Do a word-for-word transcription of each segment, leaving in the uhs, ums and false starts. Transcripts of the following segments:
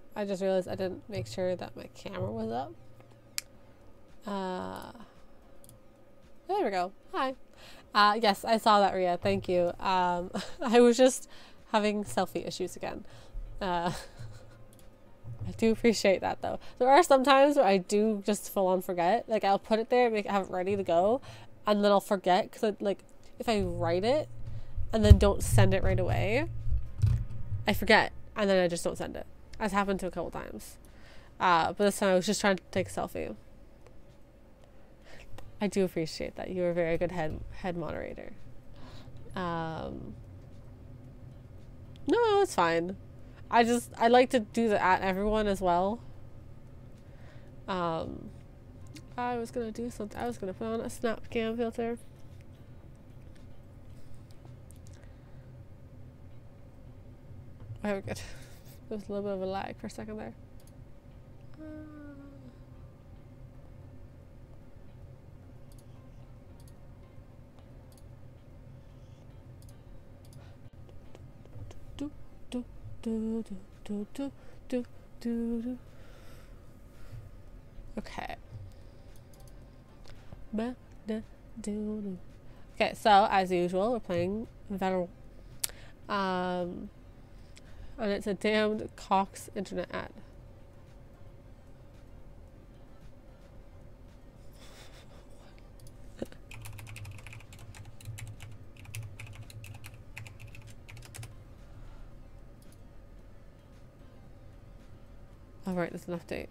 I just realized I didn't make sure that my camera was up. Uh, there we go. Hi. Uh, yes, I saw that, Ria. Thank you. Um, I was just having selfie issues again. Uh, I do appreciate that, though. There are some times where I do just full on forget. Like, I'll put it there, make have it ready to go, and then I'll forget because, like, if I write it and then don't send it right away, I forget, and then I just don't send it. That's happened to a couple times. Uh, but this time I was just trying to take a selfie. I do appreciate that. You were a very good head head moderator. Um, no, it's fine. I just, I like to do the at everyone as well. Um, I was gonna do something. I was gonna put on a snap cam filter. Very good. There was a little bit of a lag for a second there. Uh, do, do, do, do, do, do, do, do. Okay. Okay, so as usual, we're playing Valor. Um, and it's a damned Cox internet ad. All right, there's an update.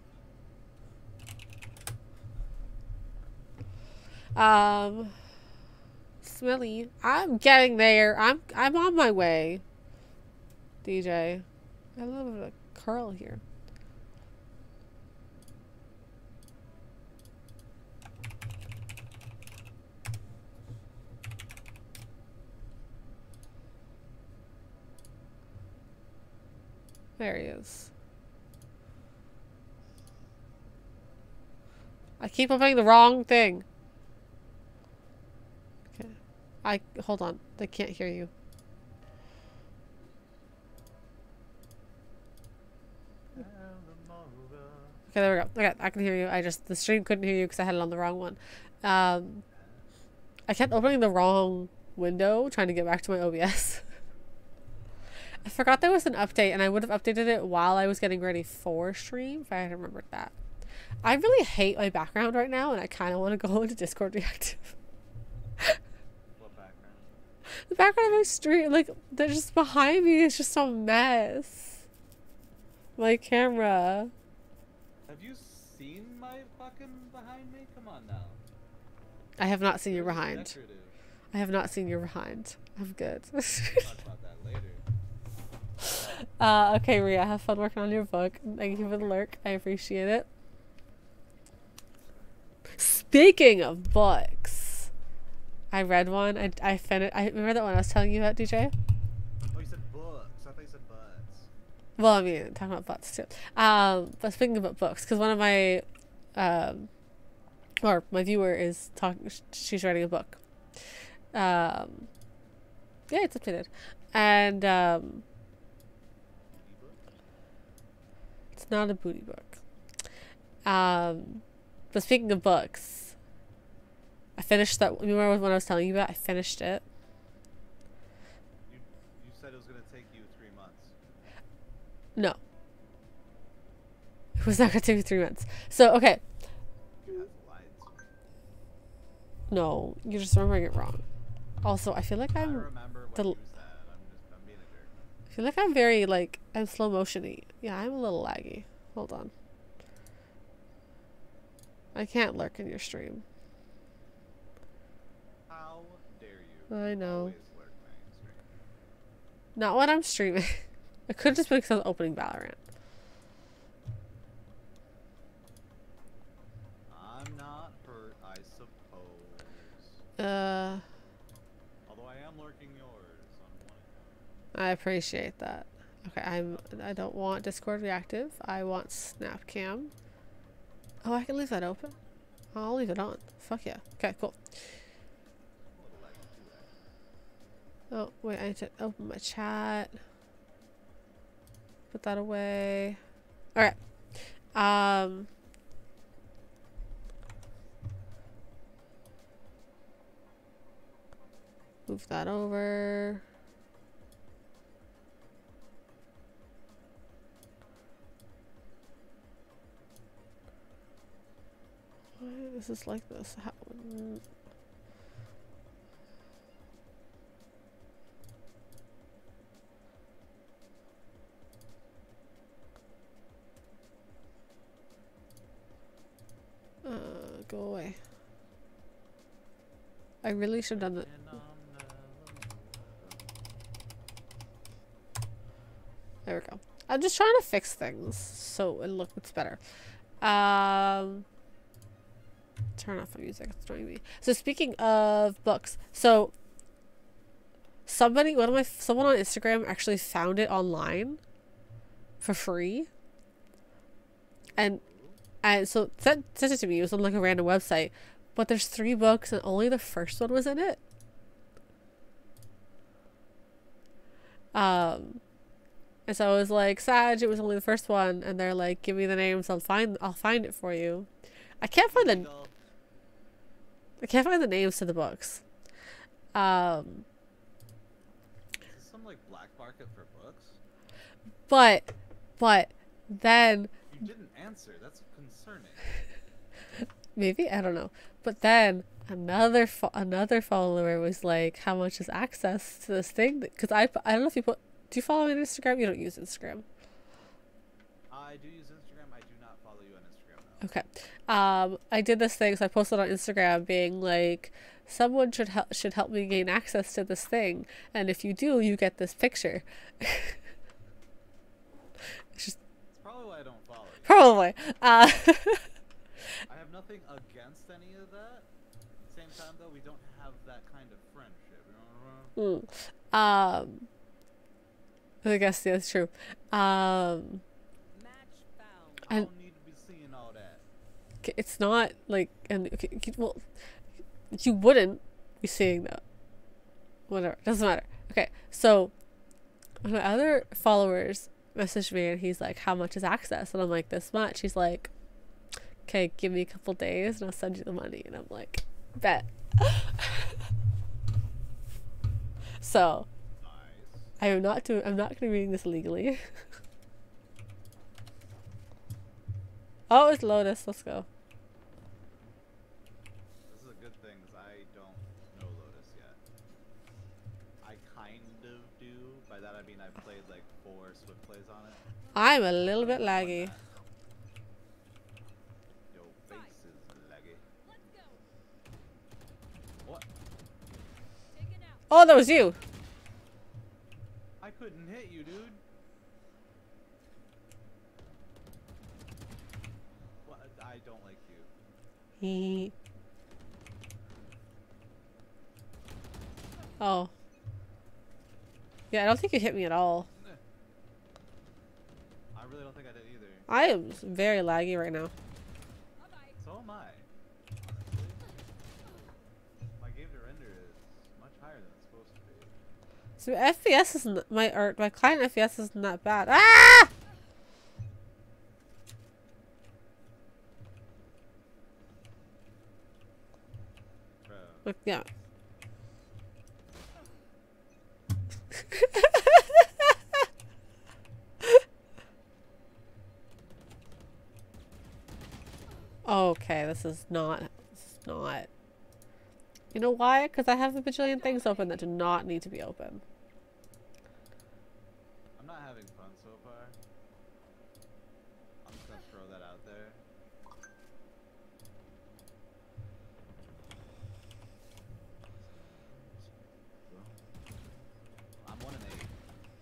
Um, Smelly, I'm getting there. I'm I'm on my way. D J, got a little bit of a curl here. There he is. I keep opening the wrong thing. Okay. I hold on. They can't hear you. Okay, there we go. Okay, I can hear you. I just, the stream couldn't hear you because I had it on the wrong one. Um, I kept opening the wrong window trying to get back to my O B S. I forgot there was an update, and I would have updated it while I was getting ready for stream if I had remembered that. I really hate my background right now, and I kind of want to go into Discord reactive. What background? The background of my stream, like, they're just behind me. It's just a mess. My camera. Have you seen my fucking behind me? Come on now. I have not seen your Very behind. decorative. I have not seen your behind. I'm good. We'll talk about that later. Uh, okay, Ria, have fun working on your book. Thank you for the lurk. I appreciate it. Speaking of books, I read one. I, I finished. I remember that one I was telling you about, D J. Oh, you said books. I thought you said butts. Well, I mean, talking about butts too. Um, but speaking about books, because one of my, um, or my viewer is talking. She's writing a book. Um, yeah, it's updated, and um, it's not a booty book. Um, but speaking of books, I finished that. You remember when I was telling you about? I finished it. You, you said it was going to take you three months. No. It was not going to take me three months. So, okay. You have lied to me. No, you're just remembering it wrong. Also, I feel like I'm... I remember what the, you said. I'm just, I'm being a jerk. I feel like I'm very, like, I'm slow motion-y. Yeah, I'm a little laggy. Hold on. I can't lurk in your stream. How dare you? I know. Always lurk my stream. Not when I'm streaming. I could just be because I was opening Valorant. I'm not hurt, I suppose. Uh, Although I am lurking yours on one. I appreciate that. Okay, I'm. I don't want Discord reactive. I want Snapcam. Oh, I can leave that open. I'll leave it on. Fuck yeah. Okay, cool. Oh wait, I need to open my chat. Put that away. Alright. Um... Move that over. Why is this like this? How uh, go away. I really should have done that. There we go. I'm just trying to fix things so it looks better. Um, turn off my music. It's annoying me. So speaking of books, so somebody, one of my, someone on Instagram actually found it online for free, and and so sent sent it to me. It was on like a random website, but there's three books and only the first one was in it. Um. And so I was like, Sag, it was only the first one, and they're like, give me the names, I'll find I'll find it for you. I can't find the I can't find the names to the books. Um Is this some like black market for books? But but then You didn't answer, that's concerning. maybe, I don't know. But then another fo another follower was like, how much is access to this thing? Because I I don't know if you put do you follow me on Instagram? You don't use Instagram. I do use Instagram. I do not follow you on Instagram, though. Okay. Um, I did this thing, so I posted on Instagram being like, someone should help should help me gain access to this thing, and if you do, you get this picture. It's just It's probably why I don't follow you. probably. Uh, I have nothing against any of that. At the same time, though, we don't have that kind of friendship. You know what I mean? mm. Um. I guess yeah, that's true. Um, I and don't need to be seeing all that. it's not like, and okay, well, you wouldn't be seeing that. Whatever, doesn't matter. Okay, so one of my other followers messaged me, and he's like, "How much is access?" And I'm like, "This much." He's like, "Okay, give me a couple days, and I'll send you the money." And I'm like, "Bet." So. I am not doing. I'm not going to be reading this legally. Oh, it's Lotus. Let's go. This is a good thing, because I don't know Lotus yet. I kind of do. By that I mean I've played like four Swift plays on it. I'm a little bit laggy. Your face is laggy. What? Oh, that was you. I couldn't hit you, dude. What? I don't like you. He. Oh. Yeah, I don't think you hit me at all. I really don't think I did either. I am very laggy right now. So am I. My game to render is much higher than it's supposed to be. So F P S isn't my or my client F P S isn't that bad. Ah! Bro. Like, yeah. Okay, this is not. This is not. You know why? Because I have a bajillion things open that do not need to be open. I'm not having fun so far. I'm just gonna throw that out there. I'm one and eight.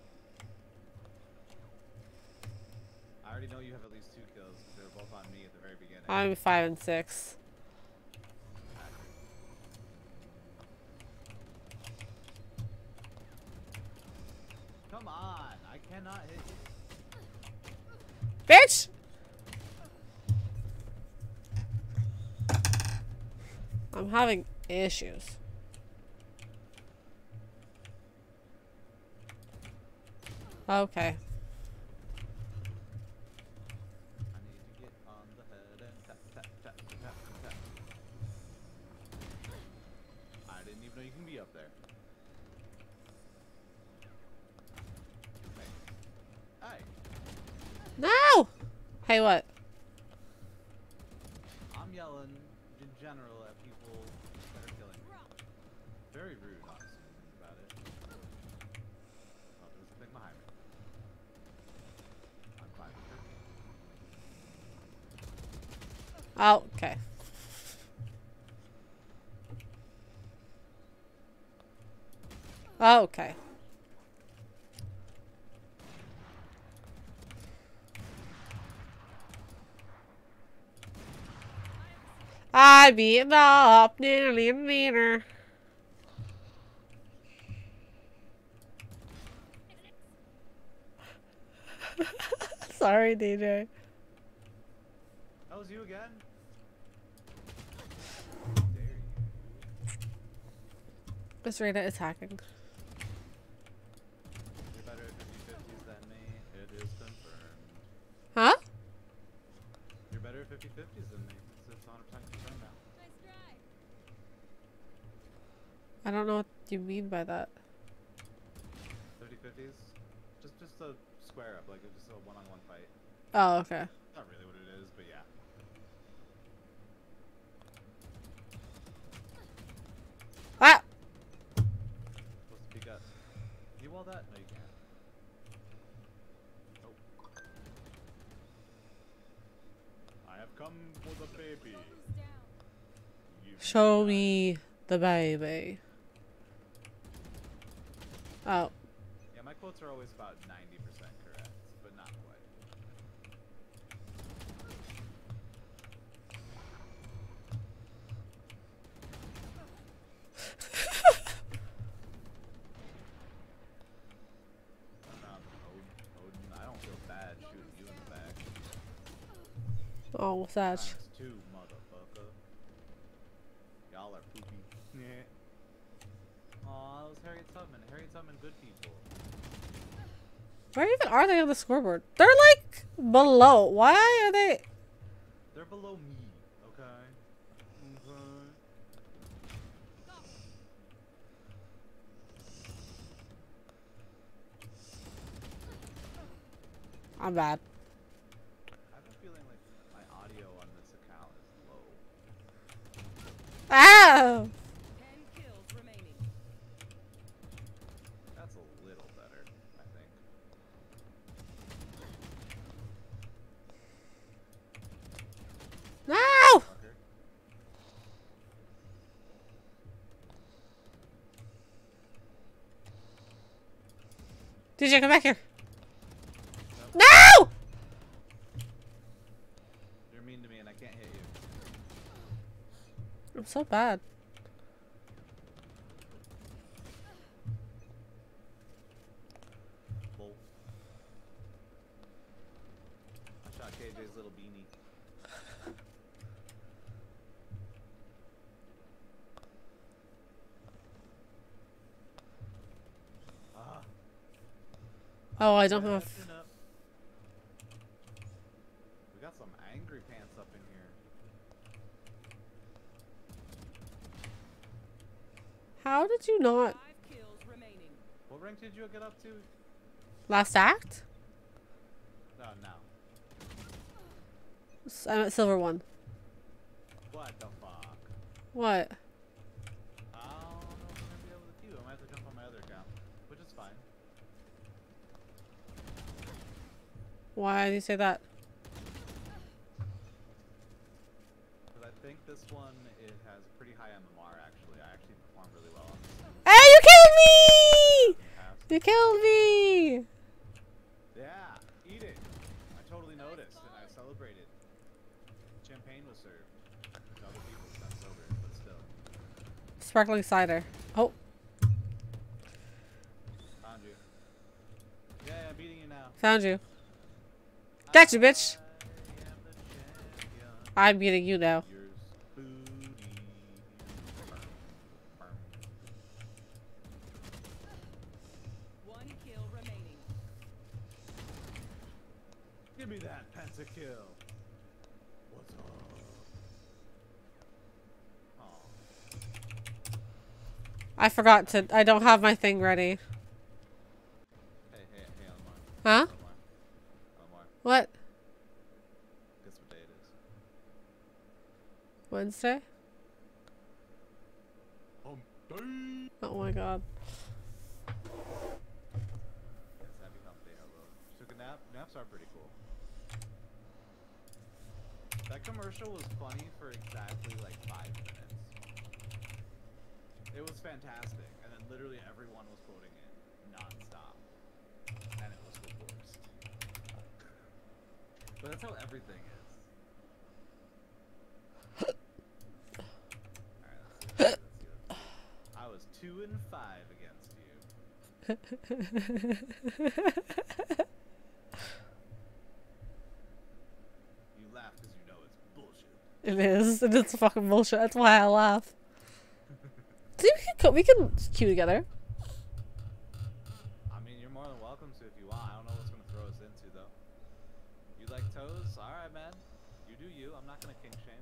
I already know you have at least two kills because they were both on me at the very beginning. I'm five and six. Come on, I cannot hit you. Bitch! I'm having issues. Okay. No, you can be up there. Hey. Hey. No! Hey, what? I'm yelling in general at people that are killing me. Very rude, honestly, when you think about it. Oh, there's a thing behind me. I'm fine with it. Oh, okay. Oh, okay. I beat up nearly meaner. Sorry, D J. That was you again? How dare you? Miss Rita is hacking. You're better at fifty fifties than me. It is confirmed. Huh? You're better at fifty fifties than me. So it's one hundred percent confirmed now. Nice try. I don't know what you mean by that. fifty fifties? Just just a square up, like just a one-on-one fight. Oh, okay. Not really what it is, but yeah. Ah! Supposed to peek up. Can you wall that? No, you can't. Oh. I have come for the baby. Lotus down. You Show me the baby. Oh. Yeah, my quotes are always about ninety percent correct, but not quite. Um, Odin, Odin, I don't feel bad shooting you in the back. Oh, what's that? Times two, motherfucker. Y'all are poopy. Yeah. Aw, that was Harriet Tubman. Harriet Tubman, good people. Where even are they on the scoreboard? They're like below. Why are they? They're below me, okay? Okay. I'm bad. I have a feeling like my audio on this account is low. Ah! Ten kills remaining. That's a little better, I think. No! Fucker. D J, come back here. Nope. No! You're mean to me and I can't hit you. I'm so bad. Bull. I shot K J's little beanie. Ah. Oh, I don't have. Catching up. We got some angry pants up in here. How did you not? Five kills remaining. What rank did you get up to? Last act? No, no. S- I'm at silver one. What the fuck? What? I don't know if I'm gonna be able to queue. I might have to jump on my other account, which is fine. Why do you say that? Because I think this one, it has pretty high M M R actually. I actually performed really well on this one. Hey, you killed me! in the past. You killed me! Yeah, eat it. I totally noticed and I celebrated. Champagne was served. To other people, not sober, but still. Sparkling cider. Oh, Found you. Yeah, yeah, I'm beating you now. found you. Got you, bitch. I am the champion. I'm beating you now. Yours booty. Burn, One kill remaining. burn. Give me that pentakill. What's up? I forgot to. I don't have my thing ready. Hey, hey, hey, Omar. Huh? Omar. Omar. What? Guess what day it is? Wednesday? Hump day. Oh my god. Yes, happy hump day, hello. Took a nap? Naps are pretty cool. That commercial was funny for exactly like five minutes. It was fantastic, and then literally everyone was quoting it non-stop. And it was the worst. But that's how everything is. Alright, let's see, let's see, let's see, let's see. I was two and five against you. You laugh because you know it's bullshit. It is. It's fucking bullshit. That's why I laugh. See, we can, co- we can queue together. I mean, you're more than welcome to if you want. I don't know what's gonna throw us into though. You like toes? Alright, man. You do you. I'm not gonna kink shame.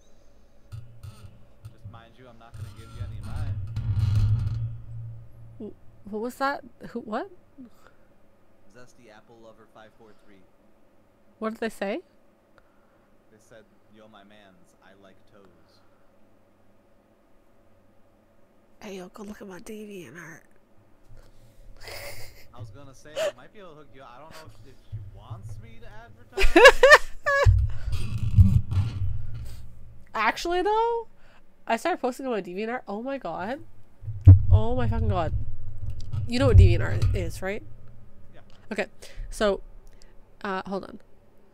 Just mind you, I'm not gonna give you any of mine. Wh- What was that? Who? What? Zesty Apple Lover five four three. What did they say? They said, yo, my mans, I like toes. Hey, yo, go look at my DeviantArt. I was gonna say, I might be able to hook you up. I don't know if, if she wants me to advertise. Actually, though, I started posting on my DeviantArt. Oh my god. Oh my fucking god. You know what DeviantArt is, right? Yeah. Okay, so, uh, hold on.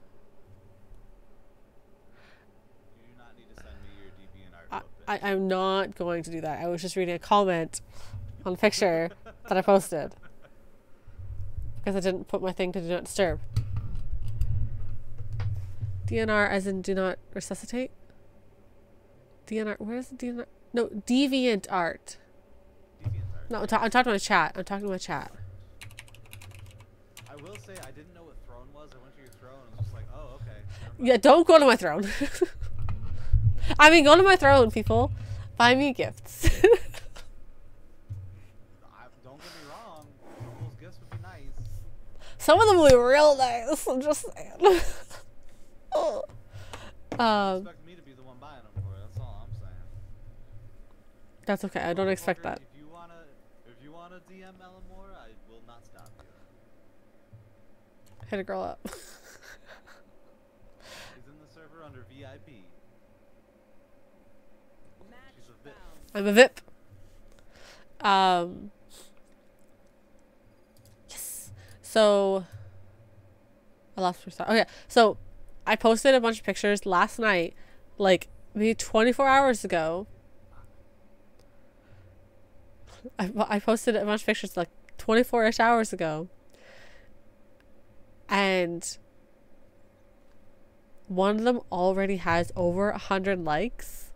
You do not need to send me your DeviantArt. I, book, I, bitch. I'm not going to do that. I was just reading a comment on the picture that I posted. Because I didn't put my thing to do not disturb. D N R as in do not resuscitate? D N R, where's the D N R? No, deviant art. DeviantArt. No, I'm, ta I'm talking to my chat. I'm talking to my chat. I will say, I didn't know what throne was. I went to your throne and was just like, oh, okay. never mind. Yeah, don't go to my throne. I mean, go to my throne, people. Buy me gifts. I, don't get me wrong. People's gifts would be nice. Some of them will be real nice. I'm just saying. Oh. Um, Expect me to be the one buying them for it. That's all I'm saying. that's okay. I don't expect Motherfucker, that. If you wanna, if you wanna D M Elmore, I will not stop you. Hit a girl up. She's in the server under V I P. Match She's a V I P. found. I'm a V I P. Um. Yes. So. I lost my thought. Okay, so I posted a bunch of pictures last night, like maybe twenty-four hours ago. I I posted a bunch of pictures like twenty-four-ish hours ago, and one of them already has over a hundred likes.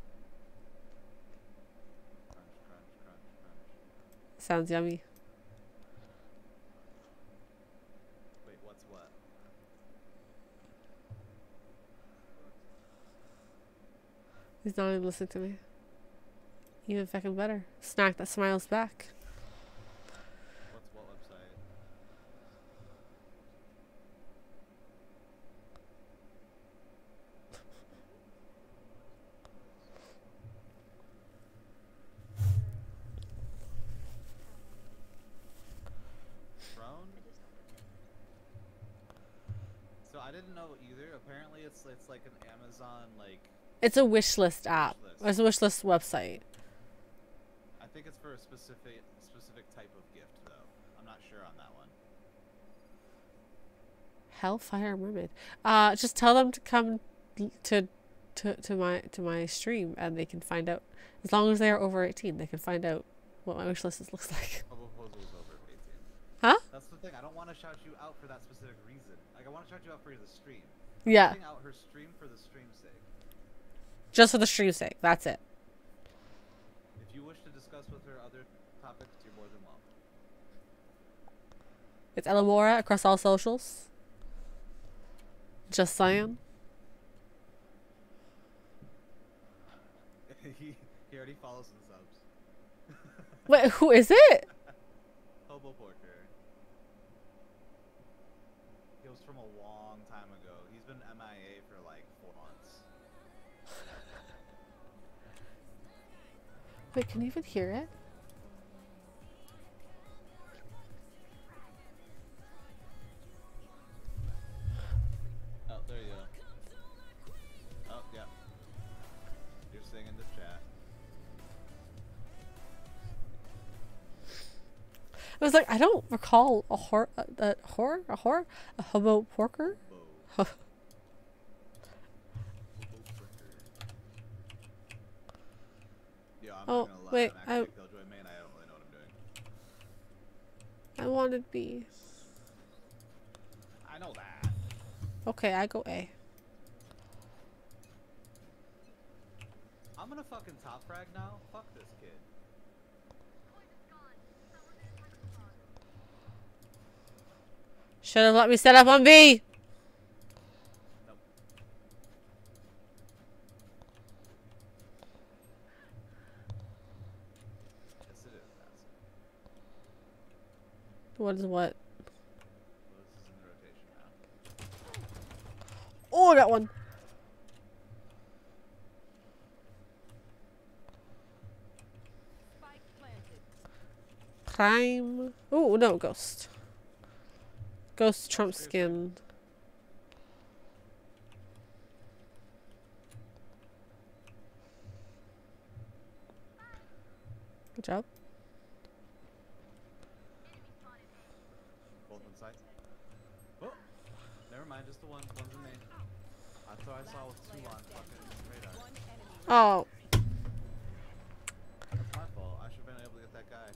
Crunch, crunch, crunch, crunch. Sounds yummy. Wait, what's what? He's not even listening to me. Even fucking better. Snack that smiles back. What's what website? Throne? So I didn't know either. Apparently, it's it's like an Amazon like. It's a wish list app. Wish It's a wish list website. I think it's for a specific specific type of gift though. I'm not sure on that one. Hellfire Mermaid. Uh, just tell them to come l- to, to to my to my stream, and they can find out. As long as they are over eighteen, they can find out what my wish list is- looks like. Bubble Proposal is over eighteen. Huh? That's the thing. I don't want to shout you out for that specific reason. Like I want to shout you out for the stream. Yeah, Shouting out her stream for the stream's sake. just for the stream's sake. That's it. If you wish to discuss with her other topics, you're more than welcome. It's Elamora across all socials. Just saying. he he already follows the subs. Wait, who is it? Hobo Porker. He was from a long time ago. He's been M I A for like four months. Wait, can you even hear it? Oh, there you go. Oh, yeah. You're singing this chat. I was like, I don't recall a whore, a, a whore, a whore, a hobo porker. Hobo. Hobo Porker. Yeah, I'm Oh, not gonna lie. wait, I'm actually I- a Killjoy main. I don't really know what I'm doing. I wanted B. I know that. Okay, I go A. I'm gonna fucking top frag now. Fuck this kid. Should have let me set up on B. Nope. Yes, it is. That's What is what? Lotus is in the rotation now. Oh, I got one. Spike planted. Crime. Oh no, ghost. Ghost Trump skin. Good job. Both on site. Oh, never mind. Just the one. One's in main. I thought I saw with two on fucking radar. One enemy. Oh, That's my fault. I should have been able to get that guy.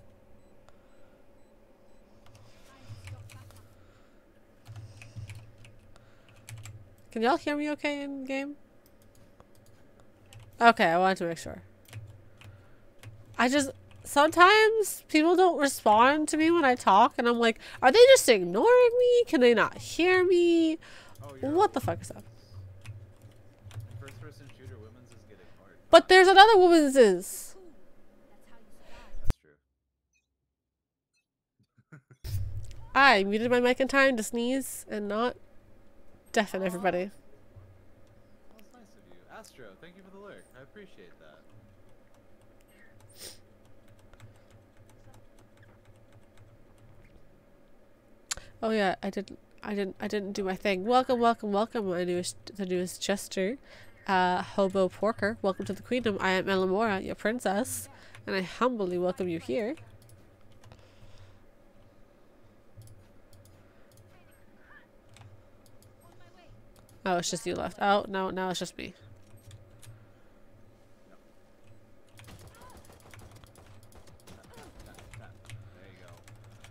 can y'all hear me okay in game? Okay, I wanted to make sure. I just sometimes people don't respond to me when I talk, and I'm like, are they just ignoring me? Can they not hear me? Oh, you're What the fuck is up? First person shooter women's is getting hard. But there's another woman's is. That's true. I muted my mic in time to sneeze and not deafen everybody. Well, that's nice of you. Astro, thank you for the lurk. I appreciate that. Oh yeah, I didn't, I didn't, I didn't do my thing. Welcome, welcome, welcome, my newest, the newest Chester, uh, Hobo Porker. Welcome to the Queendom. I am Elamora, your princess, and I humbly welcome you here. Oh, it's just you left. Oh no, now it's just me. There you go.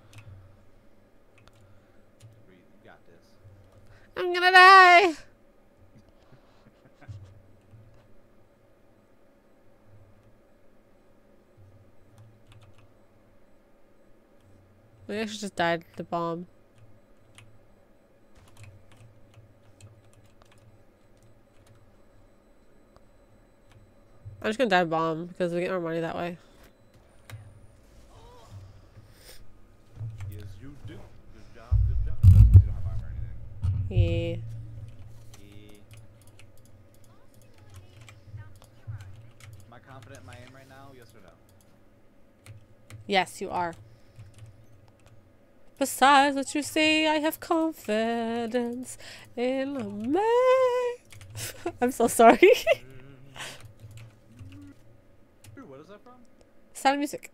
Breathe. You got this. I'm gonna die. We actually just died at the bomb. I'm just gonna die bomb because we get more money that way. Yes, you do. Good job. Good job. Especially if you don't have armor or anything. Yeah. Yeah. Am I confident in my aim right now? Yes or no? Yes, you are. Besides what you say, I have confidence in me. I'm so sorry. Ooh, what is that from? Sound of music.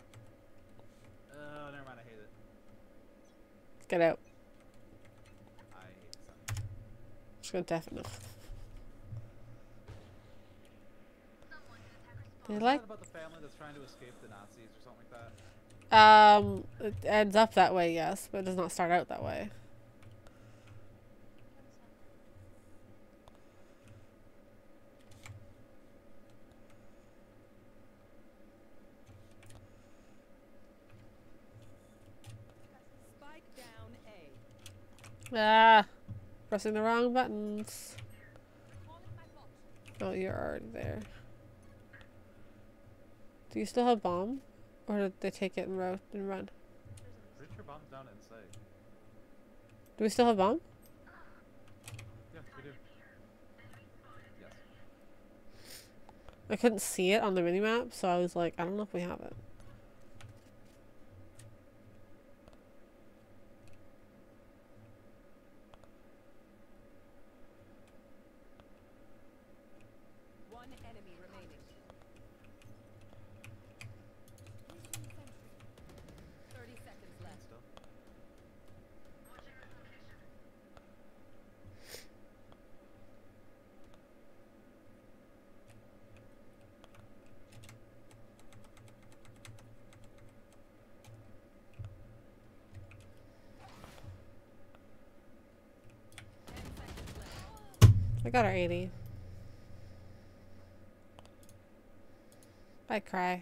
Oh, never mind. I hate it. Get out. I hate the sound. I'm just gonna definitely. They Is like that about the family that's trying to escape the Nazis or something like that? um it ends up that way, yes, but it does not start out that way. Spike down A. Ah, pressing the wrong buttons. Oh, you're already there. Do you still have bomb? Or did they take it and, ro and run? Pretty sure bomb's down inside. Do we still have bomb? Yeah, we do. Yes. I couldn't see it on the minimap, so I was like, I don't know if we have it. One enemy remaining. Thirty seconds left. Still. Ten seconds left. I got our eighty. I cry.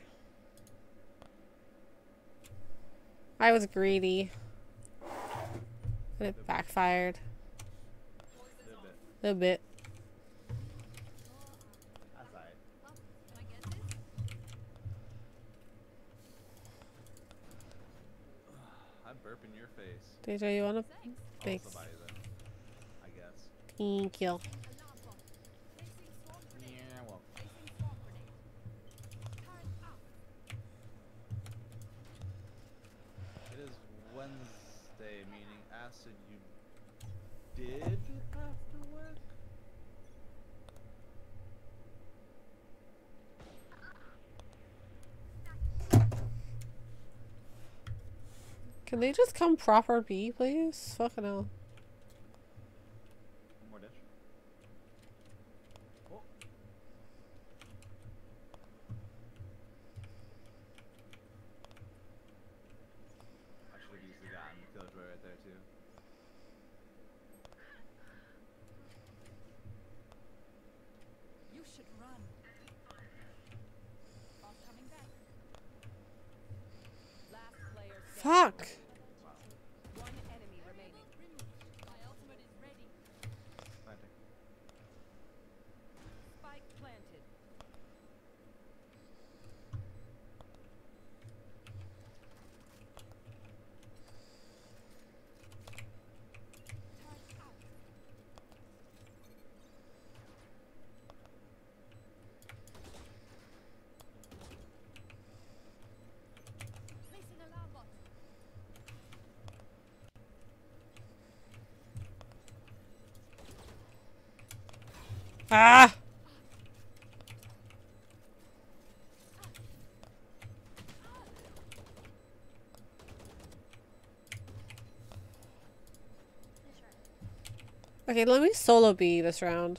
I was greedy. And it backfired. A bit. A bit. That's alright. I'm burping your face. D J, you wanna? I'll Thanks. also buy you then. I guess. Thank you. Yeah, well. It is Wednesday, meaning acid you did have to work? Can they just come proper B, please? Fucking hell. One more dish. Oh. I should have easily gotten the killjoy right there too. You should run. Bomb coming back. Last player standing. Fuck! One enemy remaining. My ultimate is ready. Planting. Spike planted. Turret out. Placing alarm bot. Ah! Okay, let me solo B this round.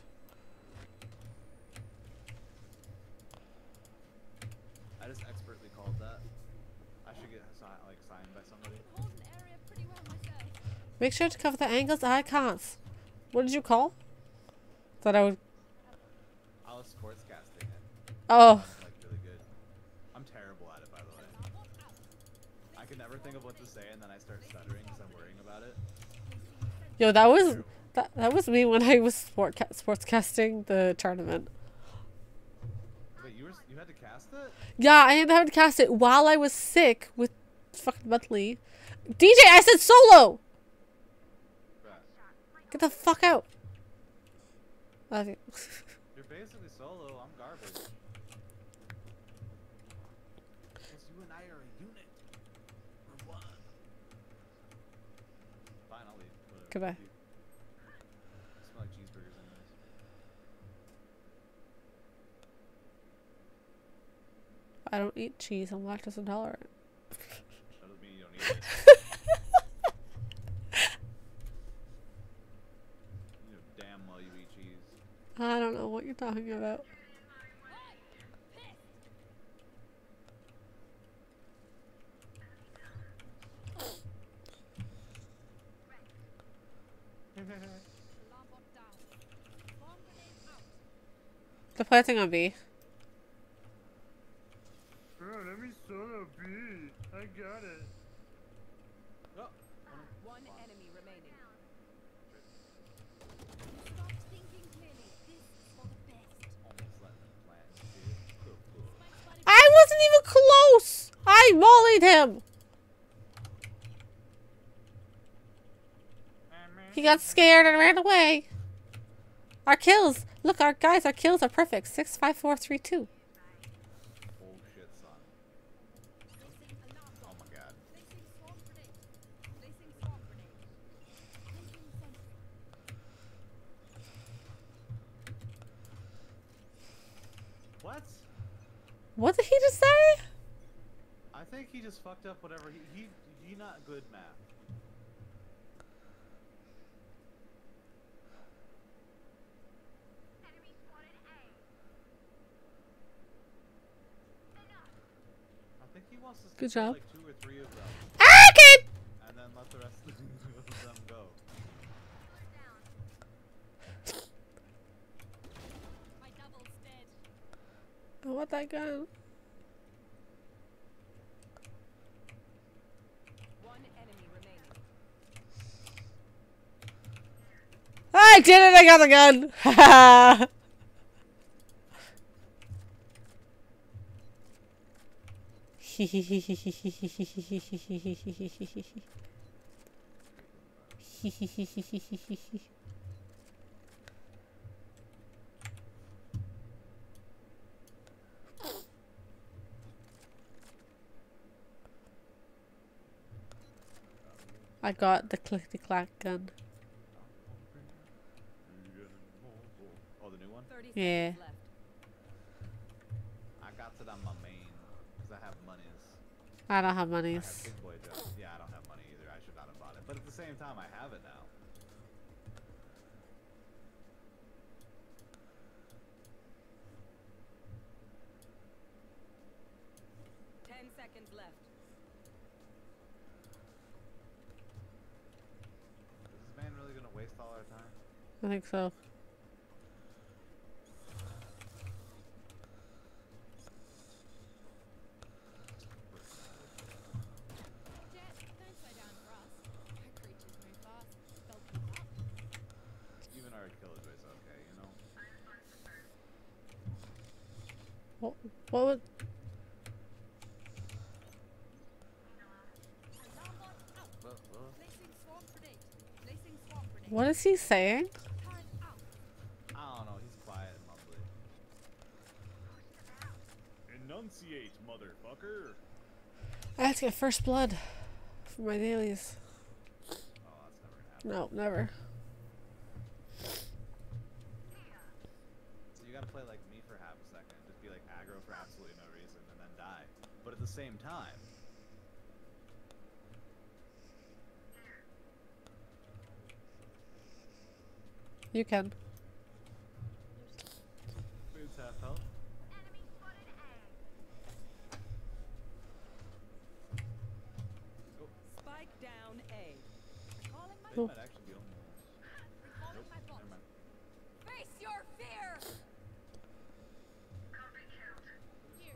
I just expertly called that. I should get si like signed by somebody. Hold an area pretty well myself. Make sure to cover the angles I can't. What did you call? Thought I would. I was sportscasting it. Oh. Like really good. I'm terrible at it, by the way. I can never think of what to say, and then I start stuttering because I'm worrying about it. Yo, that was that, that was me when I was sport ca sportscasting the tournament. Wait, you were s- you had to cast it? Yeah, I had to cast it while I was sick with fucking monthly. D J, I said solo! Right. Get the fuck out. Love you. You're basically solo. I'm garbage. Because you and I are a unit. We're one. Fine, I'll leave. Whatever. Goodbye. You- I smell like cheeseburgers anyways. I don't eat cheese. I'm lactose intolerant. That doesn't mean you don't eat it. You know damn well you eat cheese. I don't know what you're talking about. Alarm bot down. Bomb grenade out. They're planting on B. Bro, let me solo B. I got it. Oh, One enemy remaining. Stop thinking clearly. This is for the best. almost let them plant, dude. Cool, cool. I wasn't even close! I I mollied him! He got scared and ran away. Our kills. Look, our guys, our kills are perfect. Six, five, four, three, two. Bullshit, son. Oh my god. What? What did he just say? I think he just fucked up whatever he he he not good math. I think he wants us to Good kill job. like two or three of them Ah, kid! and then let the rest of them go. My double's dead. I want that gun. One enemy remaining. I did it! I got the gun! Ha I got the clickety clack gun. Oh, the new one? thirty Yeah. seconds left. I got it on my main because I have monies. I don't have I have monies. big boy jobs. Yeah, I don't have money either. I should not have bought it. But at the same time, I have it now. Ten seconds left. Is this man really gonna waste all our time? I think so. Jet, don't slow down for us. Our creatures move fast. They'll keep up. Even our Killjoy's okay, you know? What, what would... Alarm bot out. But, uh, Placing swarm grenade. Placing swarm grenade. What is he saying? Current out. I don't know. He's quiet and mumbly. Enunciate, motherfucker. I have to get first blood for my dailies. Oh, that's never gonna happen. No, never. So you gotta play like me for half a second. Just be like aggro for absolutely no reason and then die. But at the same time, You can. Boots half health. Spike down A. Calling my They might actually be almost. Calling Nope, my bot. never mind. Face your fear. Here.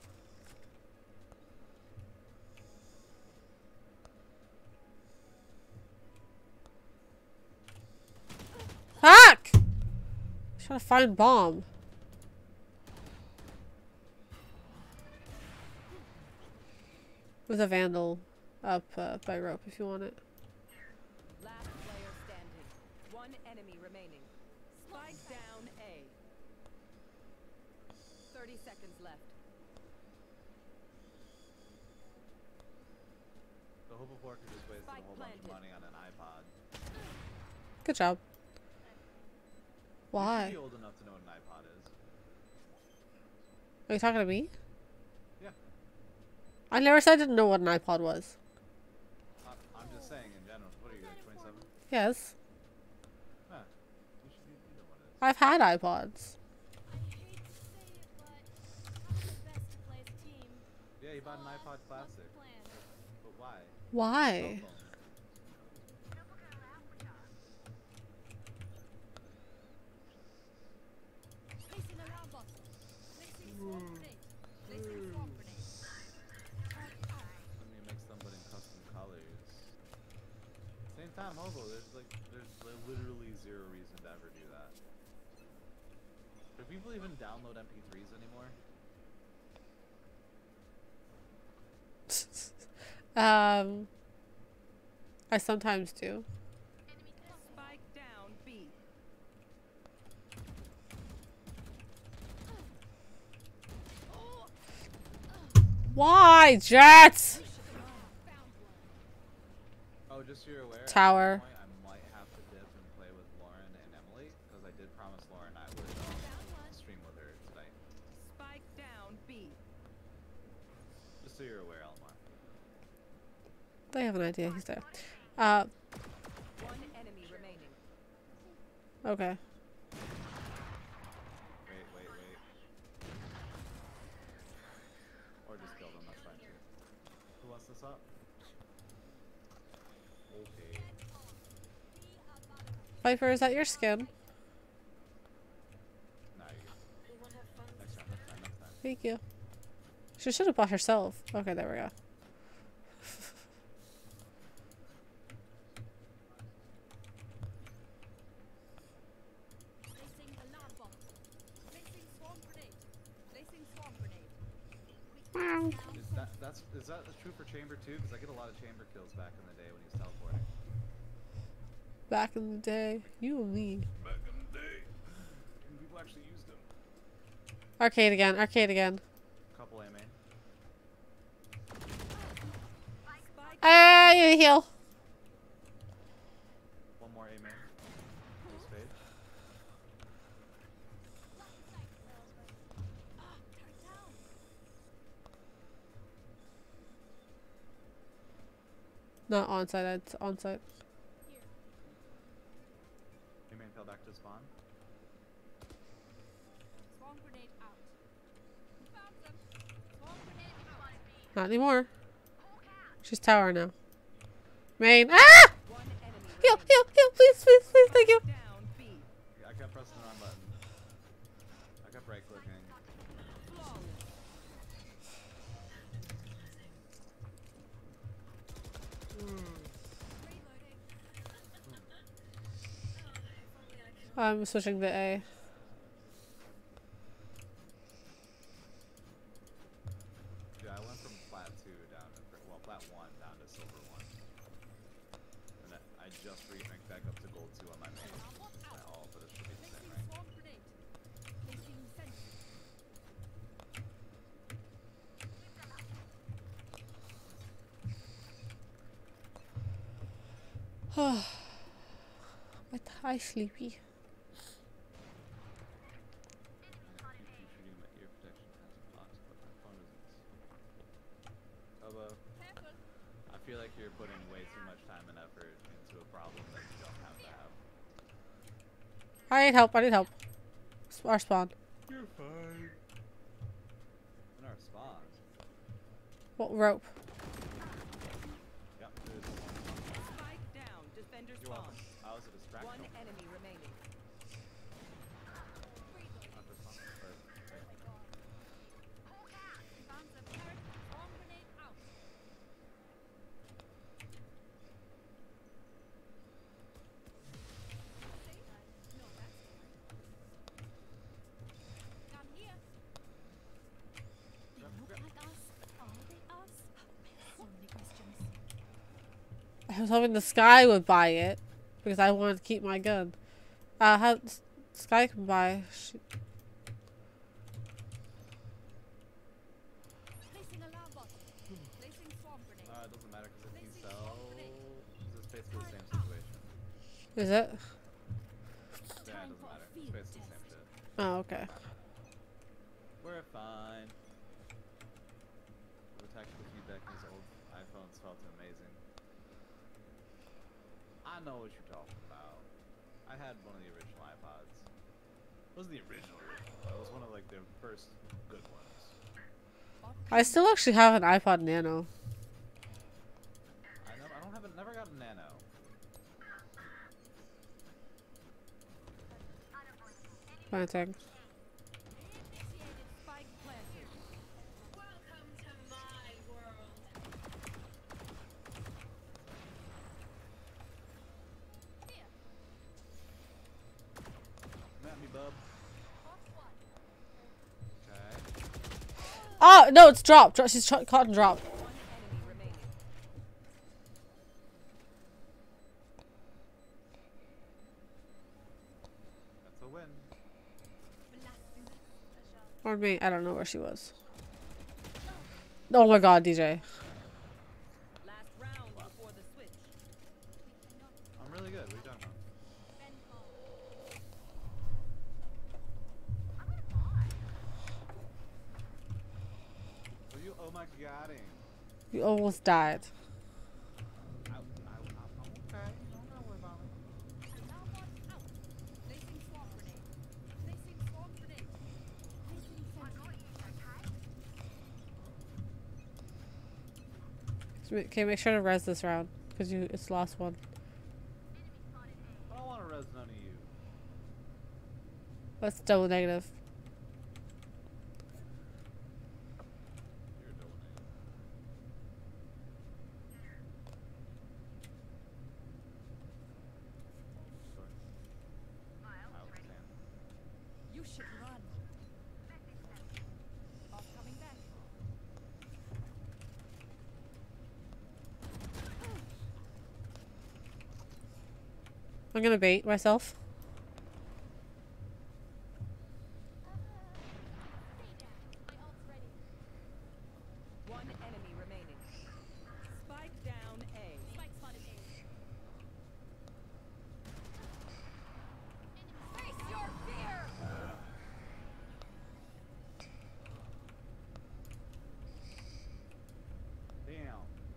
Fuck! Trying to find bomb. With a vandal up uh, by rope if you want it. Last player standing. One enemy remaining. Spike down A. Thirty seconds left. The Hobo Porker just wasted Spike a whole bunch of planted. money on an iPod. Good job. You should Why? be old enough to know what an iPod is. Are you talking to me? Yeah. I never said I didn't know what an iPod was. I- I'm just saying in general. What are you, like twenty-seven? Yes. Huh. You should you, you know what it is. I've had iPods. I hate to say it, but having the best to play as a team. Yeah, you bought an all iPod not the Classic. plan. But why? Why? Cell phone. Placing alarm bot. Placing swarm grenade. Placing swarm grenade. Turret out. Let me make somebody in custom colors. Same time, Hobo, there's like, there's like literally zero reason to ever do that. Do people even download M P threes anymore? Um, I sometimes do. Spike down B. Why, Jets? Oh, just so you're aware. Tower. At some point, I might have to dip and play with Lauren and Emily because I did promise Lauren I would um, stream with her tonight. Spike down B. Just so you're aware, Elmar. They have an idea. He's there. Uh, One enemy remaining. okay. Wait, wait, wait. Or just kill them. That's fine too. Who wants this up? Okay. Viper, is that your skin? Nah, you're good. Next time, next time, next time. Thank you. She should have bought herself. Okay, there we go. Placing alarm bomb. Placing swarm grenade. Placing swarm grenade. Is that that's is that true for chamber too? Because I get a lot of chamber kills back in the day when he's teleporting. Back in the day, you and me. Back in the day, when people actually used them. Arcade again. Arcade again. Couple A main. Ah, you need a heal. One more A main. Full spade. Not on site. It's on site. A main fell back to spawn. Swarm grenade out. Found them. Swarm grenade out. Not anymore. She's tower now. Main. Ah! One enemy Heal, remaining. heal, heal. Please, please, please. Thank you. Down B. Yeah, I kept pressing the wrong button. I kept right clicking. Flawless. I'm switching to A. Yeah, I went from plat two down to well, plat one down to silver one, and I, I just re-ranked back up to gold two on my main. My all, but it should be the same Placing rank. swarm grenade. Placing sentry. My thigh sleepy. I keep shooting my ear protection has blocks, but my phone isn't. Hello. Careful. I feel like you're putting way too much time and effort into a problem that you don't have to have. I need help. I need help. S- Our spawn. You're fine. In our spawn. What rope? Yep, there's one. Spike down. Defender You're spawn. welcome. I was a distraction. One enemy remaining. Not this one. Or, wait. Found them. Swarm grenade out. No, that's come here. Grab- grab- I was hoping the Sky would buy it because I wanted to keep my gun. Uh, how S- Sky can buy? She, Placing alarm bot. Placing swarm grenade. Uh, it doesn't matter because if you Placing sell, swarm grenade. it's basically the same situation. is it? Yeah, it doesn't matter. It's basically the same shit. Oh, okay. We're fine. The tactical feedback in these old iPhones felt amazing. I know what you're talking about. I had one of the original iPods. It wasn't the original original. It was one of like their first good ones. I still actually have an iPod Nano. I never, I don't have it. Never got a Nano. Planting. Initiated spike planted. Welcome to my world. Here. Come at me, bub. Okay. Oh no, it's dropped. Dro- She's tr- caught and dropped. One enemy remaining. Or me. I don't know where she was. Oh my god, D J. Last round before the switch. I'm really good. What are you talking about? What are you oh my godding? You almost died. I, I, I'm okay. You don't gotta worry about it. Alarm bot out. Placing swamp grenade. Placing swamp grenade. Placing sentry. Okay, make sure to res this round. Because you it's the last one. I don't want to res none of you. That's double negative. You're double negative. Sorry. I understand. You should run. Bot coming back. I'm gonna bait myself. One enemy remaining. Spike down A. Spike spotted A. Face your fear! Damn.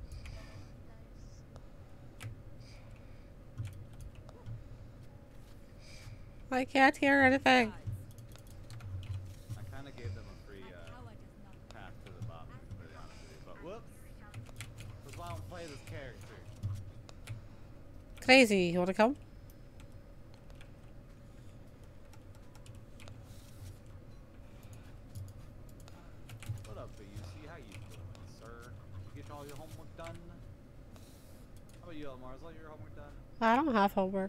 I can't hear anything. I kind of gave them a free uh, path to the bottom, to be completely honest with you. But whoops. That's why I don't play this character. Crazy, you wanna come? What up, B U C? How you doing, sir? You get all your homework done? How about you, Elmar? Is all your homework done? I don't have homework.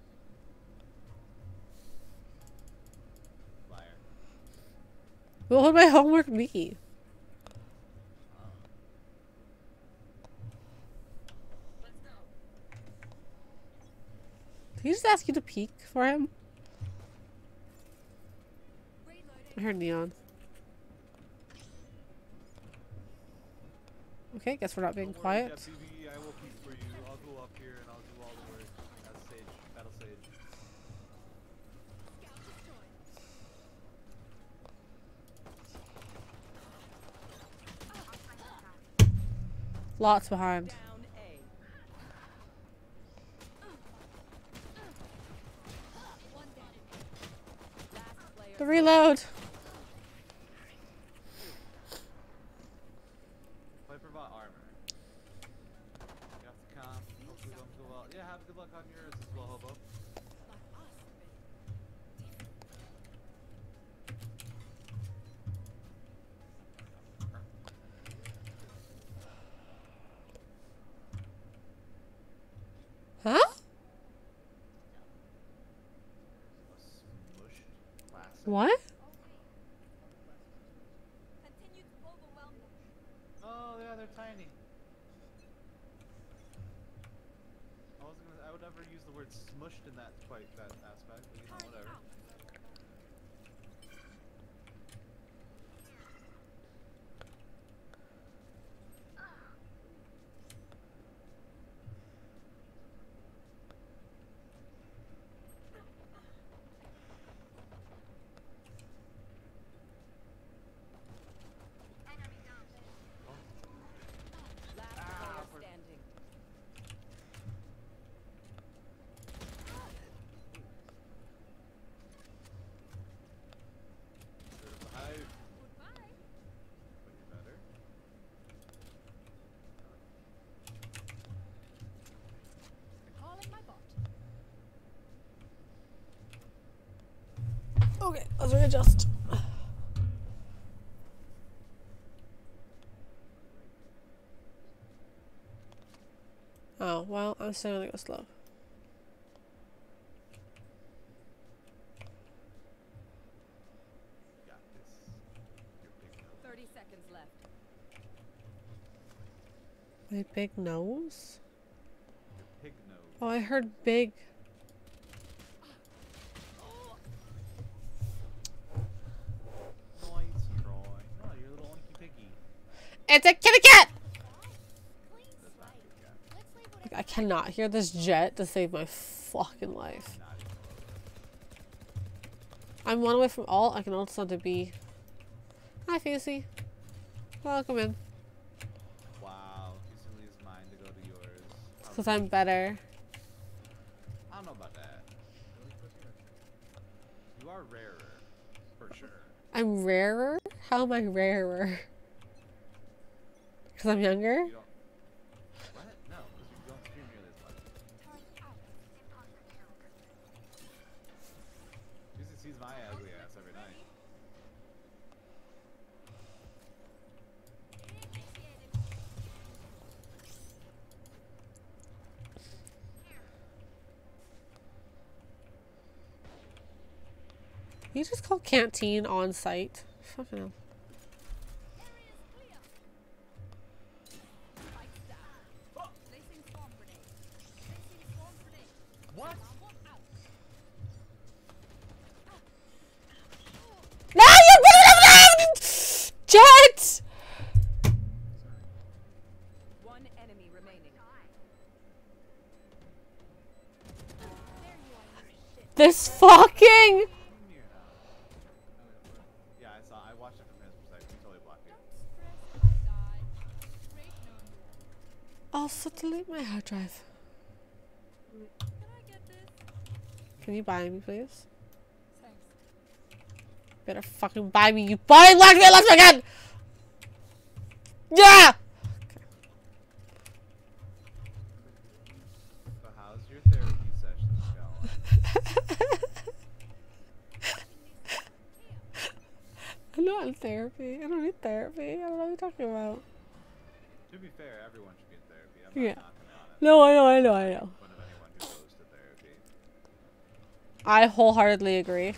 Liar. What would my homework be? Did he just ask you to peek for him? I heard neon. Okay, guess we're not being Don't worry, quiet. Jeff, B B, I will peek for you. I'll go up here and I'll do all the work. That's stage, battle stage. Lots behind. Down A. One down. Last player. The reload! Viper bought armor. You have to come. Hopefully don't go well. Yeah, have good luck on yours as well, Hobo. Huh? A smushed classic. What? Continue to overwhelm them. Oh, yeah, they're tiny. I wasn't gonna. I would never use the word smushed in that quite that aspect, but you know, whatever. Last Ah, player for- standing. Sort of the hive, Goodbye. but you're better. Calling my bot. Okay, let's readjust. Oh, well, I'm still gonna go slow. You got this. You're big nose. Thirty seconds left. My big nose? Your pig nose. Oh, I heard big. Noise. It's a kitty cat! That's not too bad. I cannot hear this jet to save my fucking life. Not even close. I'm one away from alt. I can also to B. Hi, Fancy. Welcome in. Wow. You should use mine to go to yours. Because I'm better. I don't know about that. You are rarer, for sure. I'm rarer? How am I rarer? Because I'm younger? You don't. What? No, because you don't stream nearly as much. Jesus sees my ugly ass every night. You just call canteen on site. Fucking hell. What? No, you're better than Jet! One enemy remaining. This fucking... Yeah, I saw. I watched it from his perspective. He totally blocked you. Also delete my hard drive. Can you buy me, please? Better fucking buy me, you body locked me left again! Yeah! So how's your therapy sessions going? I'm not in therapy. I don't need therapy. I don't know what you're talking about. To be fair, everyone should be in therapy. I'm Yeah. not knocking on it. No, I know, I know, I know. One of anyone who goes to therapy. I wholeheartedly agree.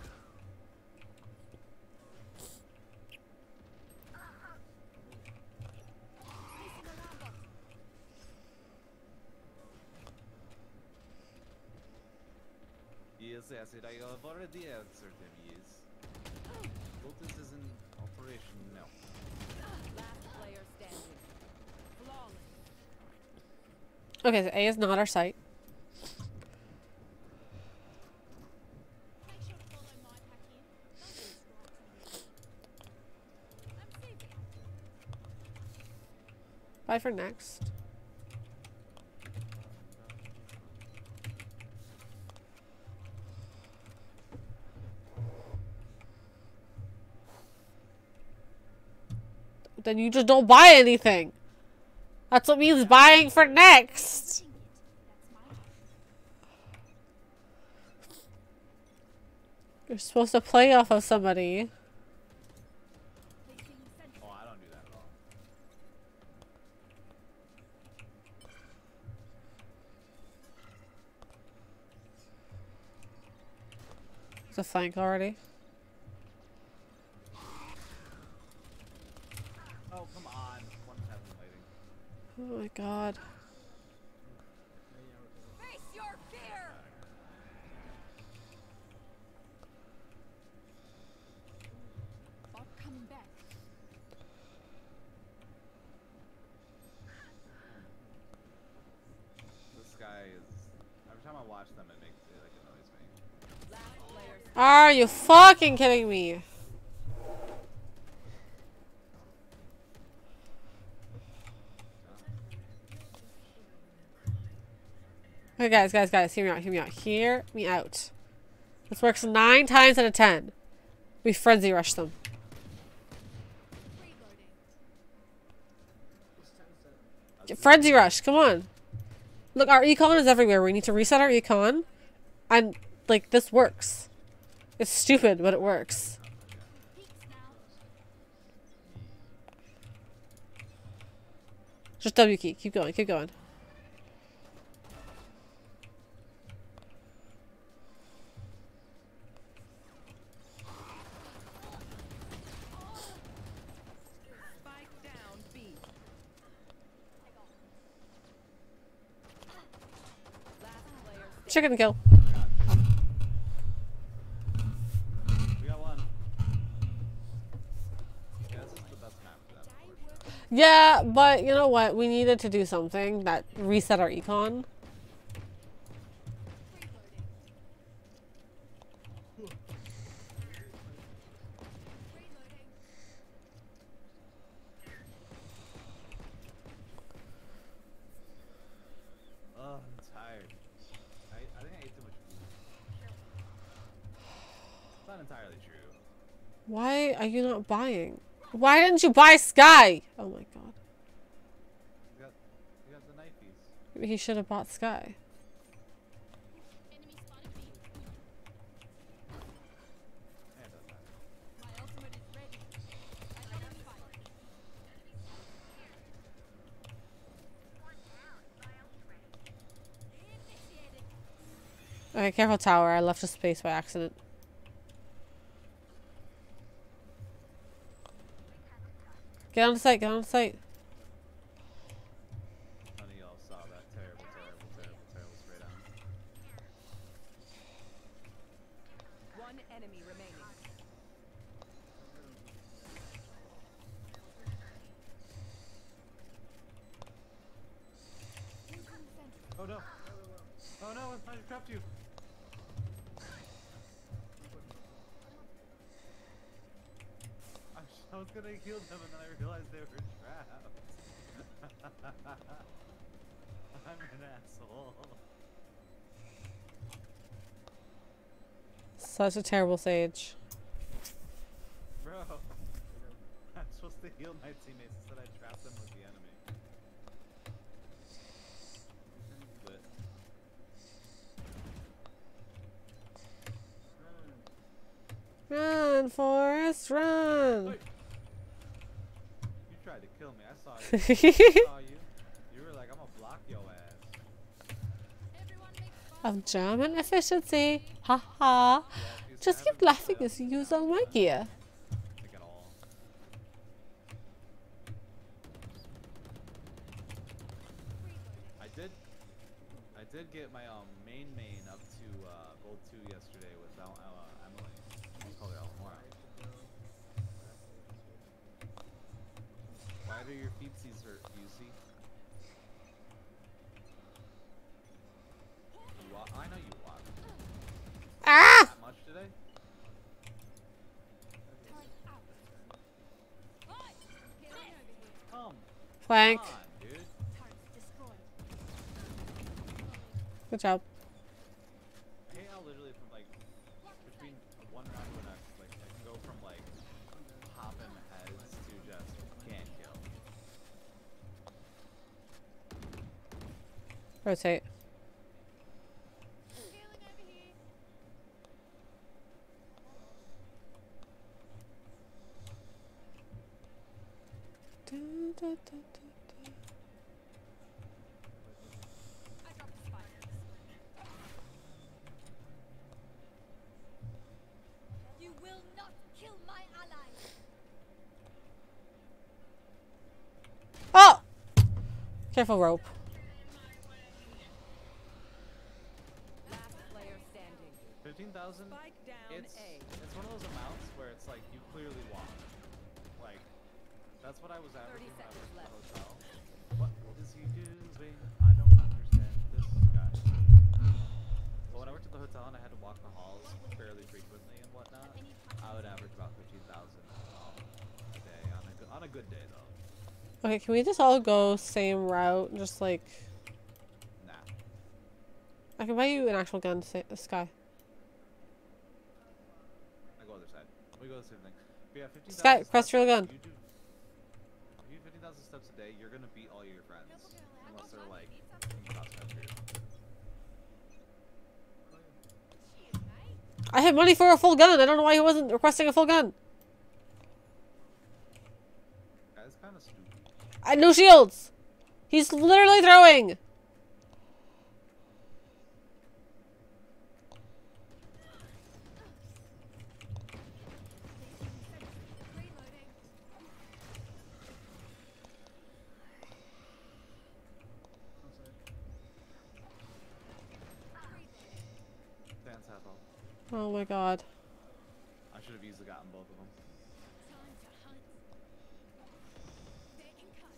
Yes, yes, it, I have already answered him, yes. Lotus is in operation now. Last player standing. Flawless. Okay, so A is not our site. Bye for next. Then you just don't buy anything. That's what means buying for next. You're supposed to play off of somebody. Oh, I don't do that at all. It's a flank already. Oh, come on. One has been waiting. Oh my god. Face your fear. Bot coming back. This guy is. Every time I watch them, it makes it like annoys me. Last player. Are you fucking kidding me? Okay, guys, guys, guys, hear me out, hear me out, hear me out. This works nine times out of ten. We frenzy rush them. Frenzy rush, come on. Look, our econ is everywhere. We need to reset our econ. And, like, this works. It's stupid, but it works. Just W key. Keep going, keep going. Spike down B. Last player. Chicken kill. We got one. Yeah, this is the best map for them. Yeah, but you know what? We needed to do something that reset our econ. Oh, I'm tired. I, I think I ate too much food. It's not entirely true. Why are you not buying? Why didn't you buy Sky? Oh my god. You got, you got the knife piece. He should have bought Sky. Enemy spotted B. Yeah, it doesn't matter. My ultimate is ready. I enemy spotted. Initiating. Okay, careful tower. I left a space by accident. Get on the site, get on the site. None of y'all saw that terrible, terrible, terrible, terrible spray down. One enemy remaining. Oh no! Oh no! I trapped you! I was, I was gonna heal them and then I realized they were trapped. I'm an asshole. Such a terrible sage. Bro, I'm supposed to heal my teammates instead I trapped them with the enemy. But Run, Forrest, run! Wait. You tried to kill me. I saw you. I saw you. You were like, I'm gonna block your ass. Everyone makes Of German efficiency. Ha ha. Yeah, because Just I keep haven't laughing played as you up use now, all my uh, gear. think at all. I did. I did get my um main main up to uh, gold two yesterday with Val uh, Emily. Let's call her Elmora. Why do your feetsies hurt? Do you see? You wa I know you walk. Ah! That much today? Come Flank. on, dude. turrets destroyed. Good job. I hate how literally from like between one round to the next, like I can go from like popping heads to just can't kill. Rotate. Healing over here. Da, da, da, da, da. I dropped the spikes. You will not kill my allies. Oh! Careful, rope. Last player standing. Fifteen thousand. Spike down It's A. it's one of those amounts where it's like you clearly want. Like that's what I was averaging when I was seconds at the left. hotel. What is he doing? I don't understand this guy. But when I worked at the hotel and I had to walk the halls fairly frequently and whatnot, I would average about fifteen thousand um, a day on a good on a good day though. Okay, can we just all go same route? Just like... Nah. I can buy you an actual gun, say, Sky. I go other side. We go the same thing. But yeah, fifteen thousand Sky, steps, press your like, gun. You do, if you do fifteen thousand steps a day, you're gonna beat all your friends. Unless they're like cross country. I have money for a full gun. I don't know why he wasn't requesting a full gun. That's kind of stupid. I no shields. He's literally throwing. Reloading. Dance half health. Oh my god. I should have easily gotten both of them. Time to hunt. Taking cut.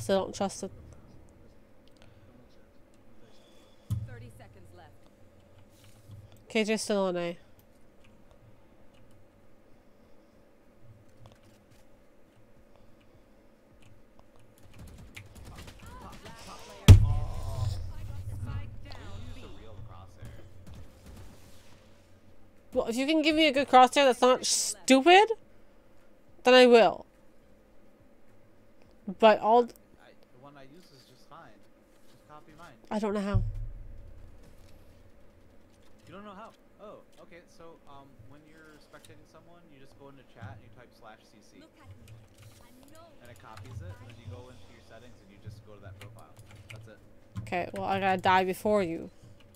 still don't trust it. thirty seconds left. K J's still on A. Well, if you can give me a good crosshair that's not stupid, then I will. But all... I, the one I use is just fine. Just copy mine. I don't know how. You don't know how? Oh, okay. So, um, when you're spectating someone, you just go into chat and you type slash C C. Look at me. I know. And it copies it, and then you go into your settings and you just go to that profile. That's it. Okay, well, I gotta die before you.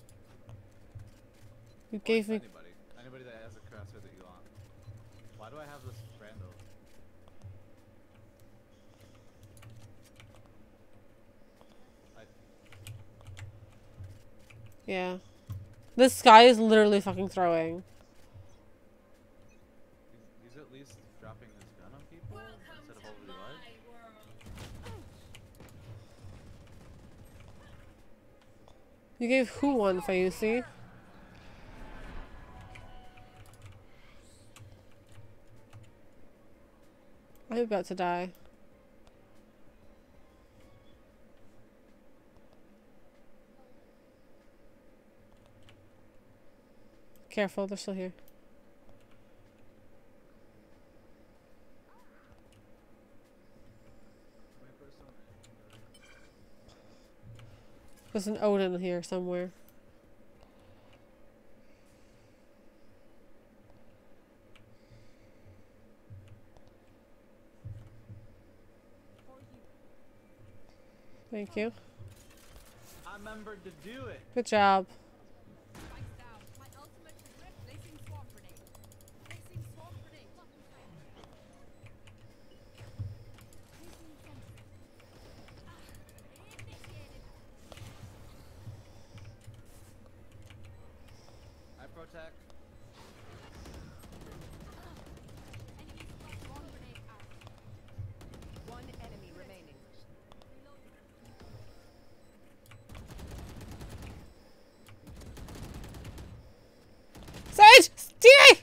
You Or gave just me... anybody. Anybody that has a crosshair that you want. Why do I have this random? I, Yeah. This guy is literally fucking throwing. he's, he's at least dropping his gun on people Welcome instead of to over the my ledge. world. You gave who one for you, see? I'm about to die. Careful, they're still here. There's an Odin here somewhere. Thank you. I remembered to do it. Good job. Spikes down. My ultimate is ripped. Placing swamp grenade. Placing swamp grenade. Placing sentry. Ah, initiated. I protect. Enemy swamp grenade out. One enemy remaining. Reloading. Sage! D A!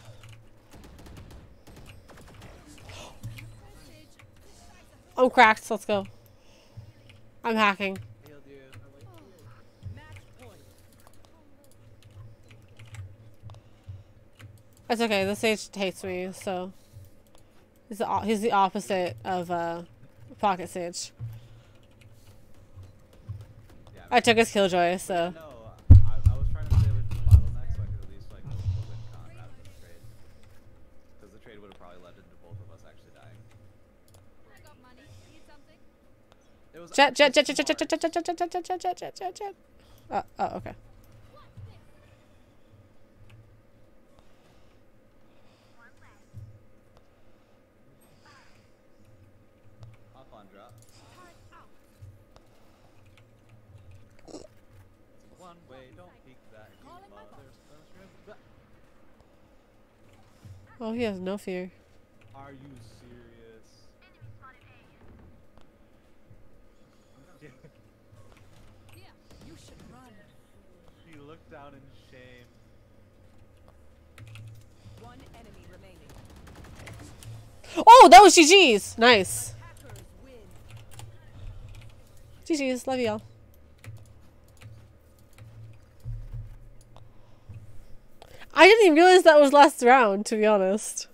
I'm cracked. Let's go. I'm hacking. Healed you. Match point. That's okay. The Sage hates me, so he's the o- he's the opposite of uh, Pocket Sage. Yeah, I took his killjoy, so No, I, I was trying to stay away from the bottleneck so I could at least like go full win con rather than trade. Because the trade would have probably led into both of us actually dying. I got money. Need something? It was jet jet jet actually jet jet jet smart. jet jet jet jet jet jet jet jet jet. Oh oh okay. Off on drop. Turret out. One way, don't peek that. You Calling my mother's gonna Oh, he has no fear. Are you serious? Here. You should run. He looked down in shame. One enemy remaining. Oh, that was G G's. Nice. Hackers win. G G's. Love y'all. I didn't even realize that was last round, to be honest.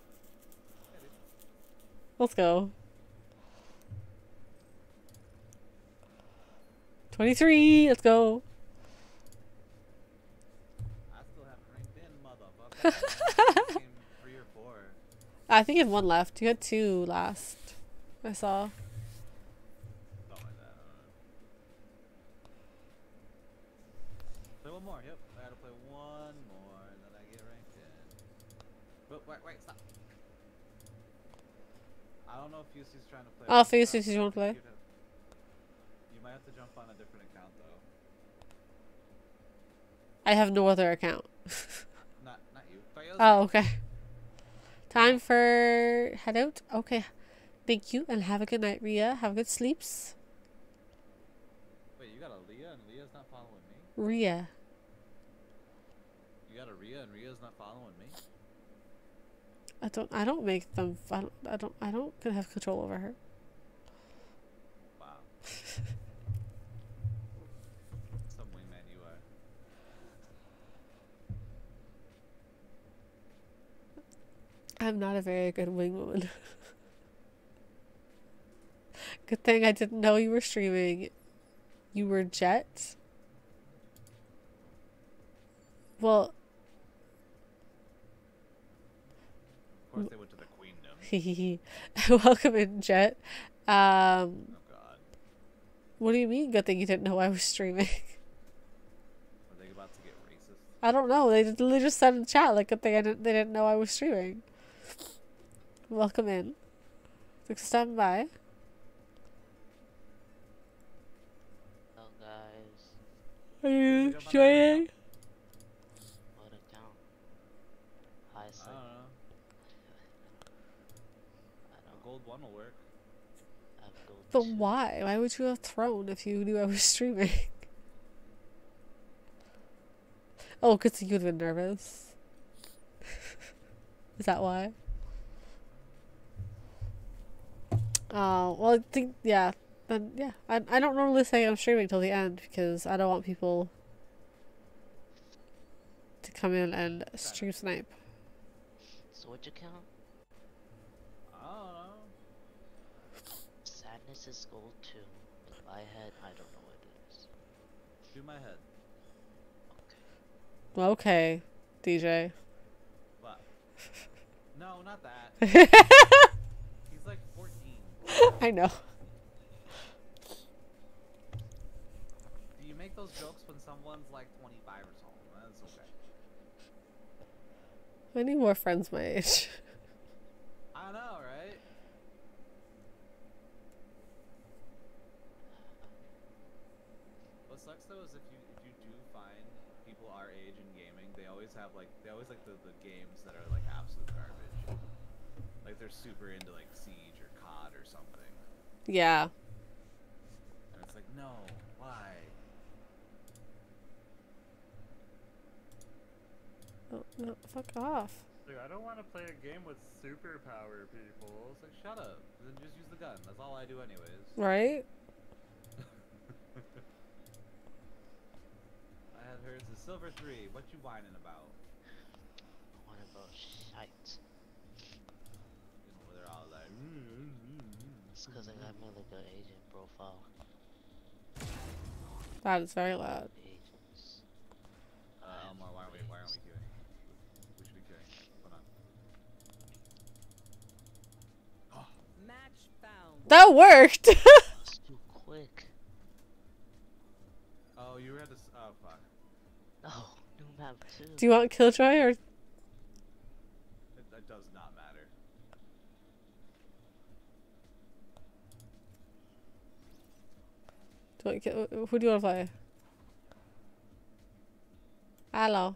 Let's go. twenty-three. Let's go. I still haven't ranked in, motherfucker. Game three or four. I think you have one left. You had two last. I saw. Something like that. I don't know. Play one more. Yep. I gotta play one more, and then I get ranked in. But wait, wait, stop. I don't know if Fusy's trying to play. Oh, with Fusey, us. you wanna play? You'd have- You might have to jump on a different account though. I have no other account. Not, not you. Sorry, Oh, okay. Time for head out. Okay. Thank you and have a good night, Ria. Have good sleeps. Ria's not following me? Rhea. You got a Rhea and Rhea's not following me? I don't. I don't make them. I don't. I don't. I don't gonna have control over her. Wow. Some wingman you are. I'm not a very good wing woman. Good thing I didn't know you were streaming. You were Jet? Well... Of course they went to the queendom. Welcome in, Jet. Um... Oh god. What do you mean, good thing you didn't know I was streaming? Are they about to get racist? I don't know. They literally just said in the chat, like, good thing I didn't, they didn't know I was streaming. Welcome in. Like, stand by. Hello guys. Are you enjoying? What account? Hi, I Slick. don't know. I A don't gold one will work. have gold. But too. why? Why would you have thrown if you knew I was streaming? Oh, because you'd have been nervous. Is that why? Oh, well, I think, yeah. Then, yeah. I, I don't normally say I'm streaming till the end because I don't want people to come in and stream snipe. So which account? I don't know. Sadness is gold too. In my head, I don't know what it is. Do my head. Okay. Okay, D J. What? No, not that. He's like fourteen. I know. Do you make those jokes when someone's like twenty-five or something? That's okay. I need more friends my age. I know, right? What sucks though is if you if you do find people our age in gaming, they always have like they always like the, the games that are like absolute garbage. Like they're super into like Siege or C O D or something. Yeah. And it's like, no, why? Oh, no, fuck off. Dude, I don't want to play a game with superpower people. It's like, shut up. Then just use the gun. That's all I do anyways. Right? I had hers a silver three. What you whining about? What about shite? You know, where they're all like, It's because I got my like a agent profile. That is very loud. Agents. uh, Elmore, why aren't we, why aren't we queuing? We should be queuing. Hold on. Match found. That worked! That's too quick. Oh, you had to. S oh, fuck. No, new map too. Do you want Killjoy or... It, it does not matter. Do you want, Kill- who do you want to play? Hello.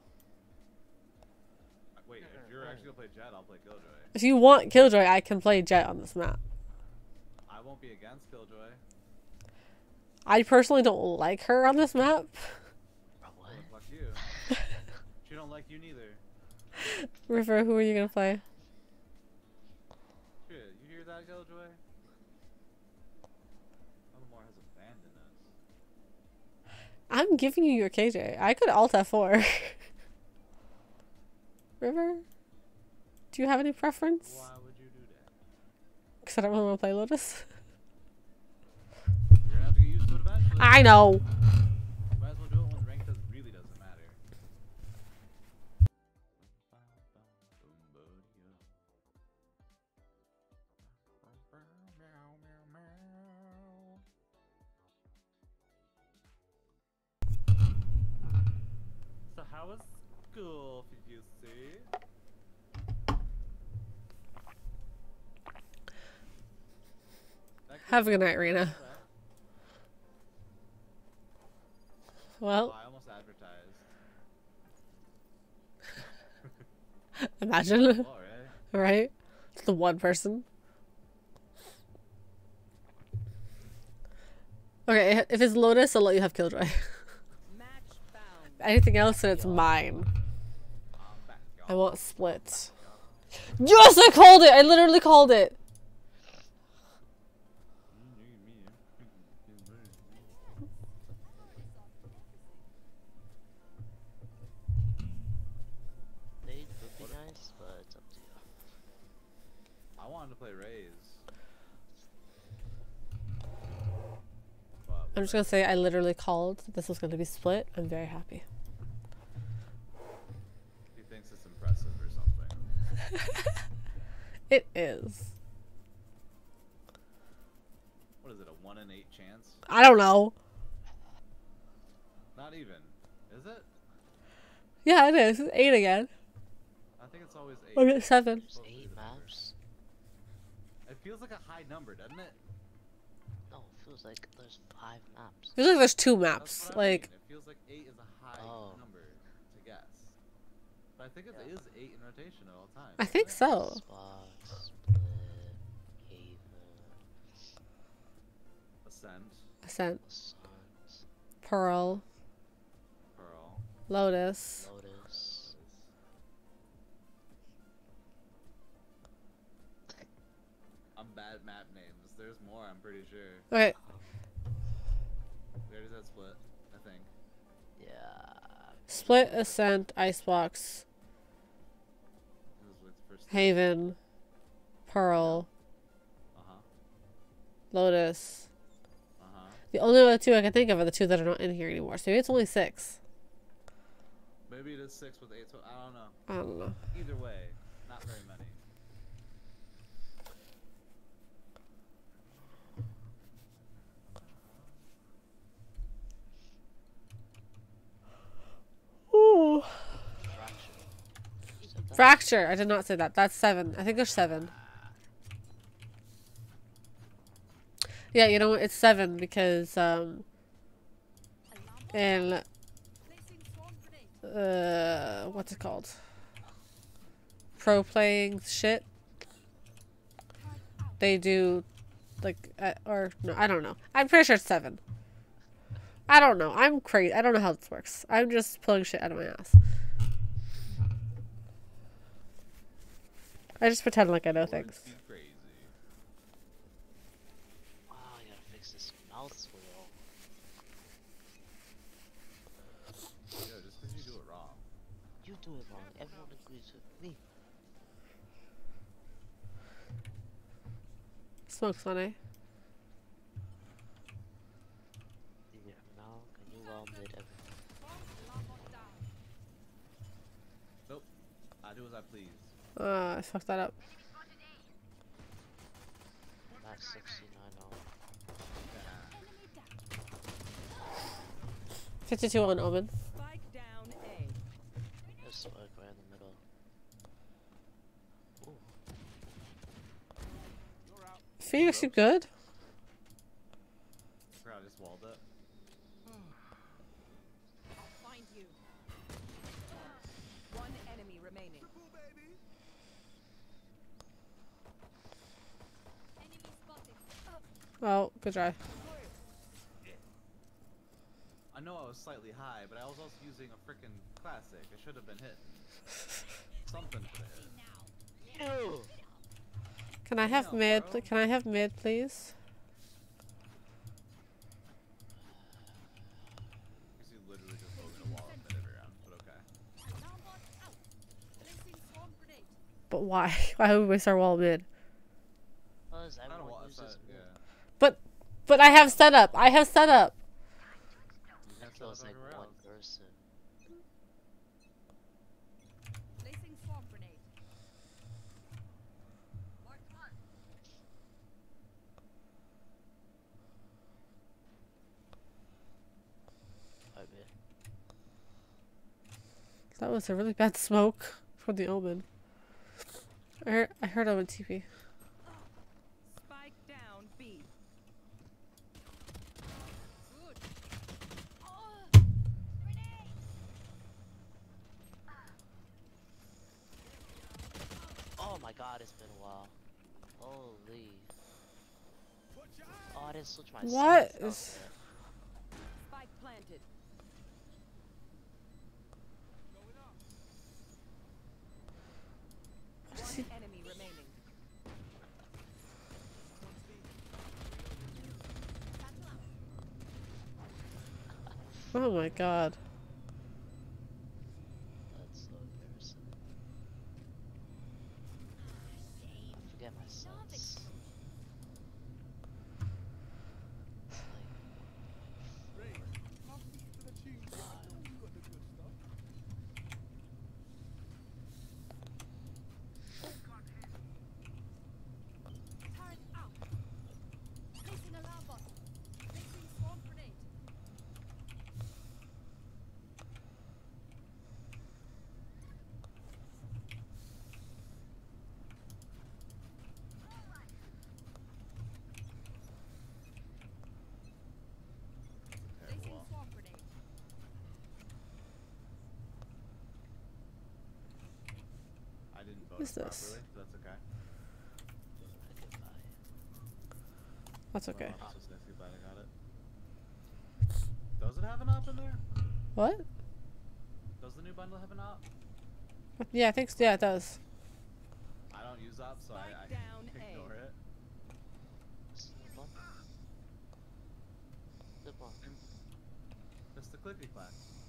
Wait, if you're actually gonna play Jet, I'll play Killjoy. If you want Killjoy, I can play Jet on this map. I won't be against Killjoy. I personally don't like her on this map. Bro, what? Well, fuck you. She don't like you neither. River, who are you gonna play? Shit, you hear that, Killjoy? Elmore has abandoned us. I'm giving you your K J. I could alt F four. River? Do you have any preference? Why would you do that? Because I don't really want to play Lotus. You're gonna have to get used to it eventually. I know. Might as well do it when rank does really doesn't matter. So how was school, you see? Have a good night, Rena. Oh, Well, I almost advertised. imagine. Oh, right? Right? It's the one person. Okay, if it's Lotus, I'll let you have Killjoy. anything else, and it's mine. I'm back, y'all. I want split. Yes, I called it! I literally called it! They would be nice, but it's up to you. I wanted to play Rays. But I'm just gonna say I literally called that this was gonna be split. I'm very happy. he thinks it's impressive or something. It is. What is it, a one in eight chance? I don't know. Not even. Is it? Yeah, it is. It's eight again. I think it's always eight. Or it's seven. There's eight maps? It feels like a high number, doesn't it? No, it feels like there's five maps. Feels like there's two That's maps. what I Like, mean. It feels like eight is a high Oh. number to guess. But I think it Yeah. is eight in rotation at all times. I think so. Spot, split, haven, Ascent, Ascent, suns, Pearl, Pearl, Lotus. Lotus. I'm bad at map names. There's more, I'm pretty sure. Okay, We already said split, I think. Yeah. Split, Ascent, Icebox, This was with the first. Haven, Pearl, Uh huh. Lotus. Uh huh. The only other two I can think of are the two that are not in here anymore. So maybe it's only six. Maybe it is six with eight. So I don't know. I don't know. Either way, not very many. Ooh. Fracture. You said that? Fracture. I did not say that. That's seven. I think there's seven. Yeah, you know what? It's seven because um in Placing swarm grenade. uh what's it called? Pro playing shit. They do like uh, or no, I don't know. I'm pretty sure it's seven. I don't know. I'm crazy. I don't know how this works. I'm just pulling shit out of my ass. I just pretend like I know Would things. be crazy. Wow, I gotta fix this mouse wheel. Yo, just because you do it wrong. You do it wrong. Everyone agrees with me. Smoke's funny. Yeah, now can you well mid everything? Bomb alarm bot down. Nope. I do as I please. Uh, I fucked that up. That's sixty-nine oh. Enemy down. fifty-two on Omen. Spike down A. There's spike right in the middle. Ooh. Phoenix, you good? I forgot I just walled it. I'll find you. One enemy remaining. Enemy spotted. Oh, good try. I know I was slightly high, but I was also using a freaking classic. I should have been hit. Something for the hit. Ew. Can I have Damn, mid? bro. pl- Can I have mid, please? Because you literally just opened a wall and mid every round, but okay. Alarm bot out. Placing swarm grenade. But why? Why would we waste our wall mid? Because Not a everyone wall, uses it's mid. yeah. But, but I have setup. I have setup. You can't set Feels up like everywhere one else. person. Placing swarm grenade. Mark one. Quite mid. That was a really bad smoke from the Omen. I heard, I heard Omen T P. Spike down B. Good. Oh, grenade. Oh my god, it's been a while. Holy. Oh, I didn't switch my What sights. is- Okay. Spike planted. Oh my god. That's so embarrassing. I forget my sense. Turret out. Placing alarm bot. Placing swarm grenade. Terrible Placing wall. swarm grenade. I didn't vote Who's it this? properly, but that's okay. I could buy it. That's okay. Well, I'm so sexy, but I got it. Does it have an op in there? What? Does the new bundle have an op? Yeah, I think so. Yeah, it does. I don't use op, so I, I Spike down A. ignore it. This is the one. The one. It's the clicky clack.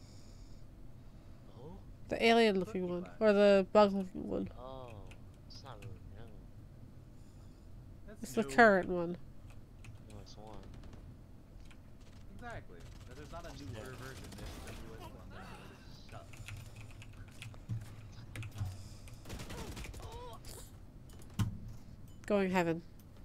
Oh? The alien looking one. Or the bug looking one. Oh. It's not really new. That's It's the new. current one. No, it's one. Exactly. If there's not a newer version, it's the newest one. Then it's shut. Going heaven.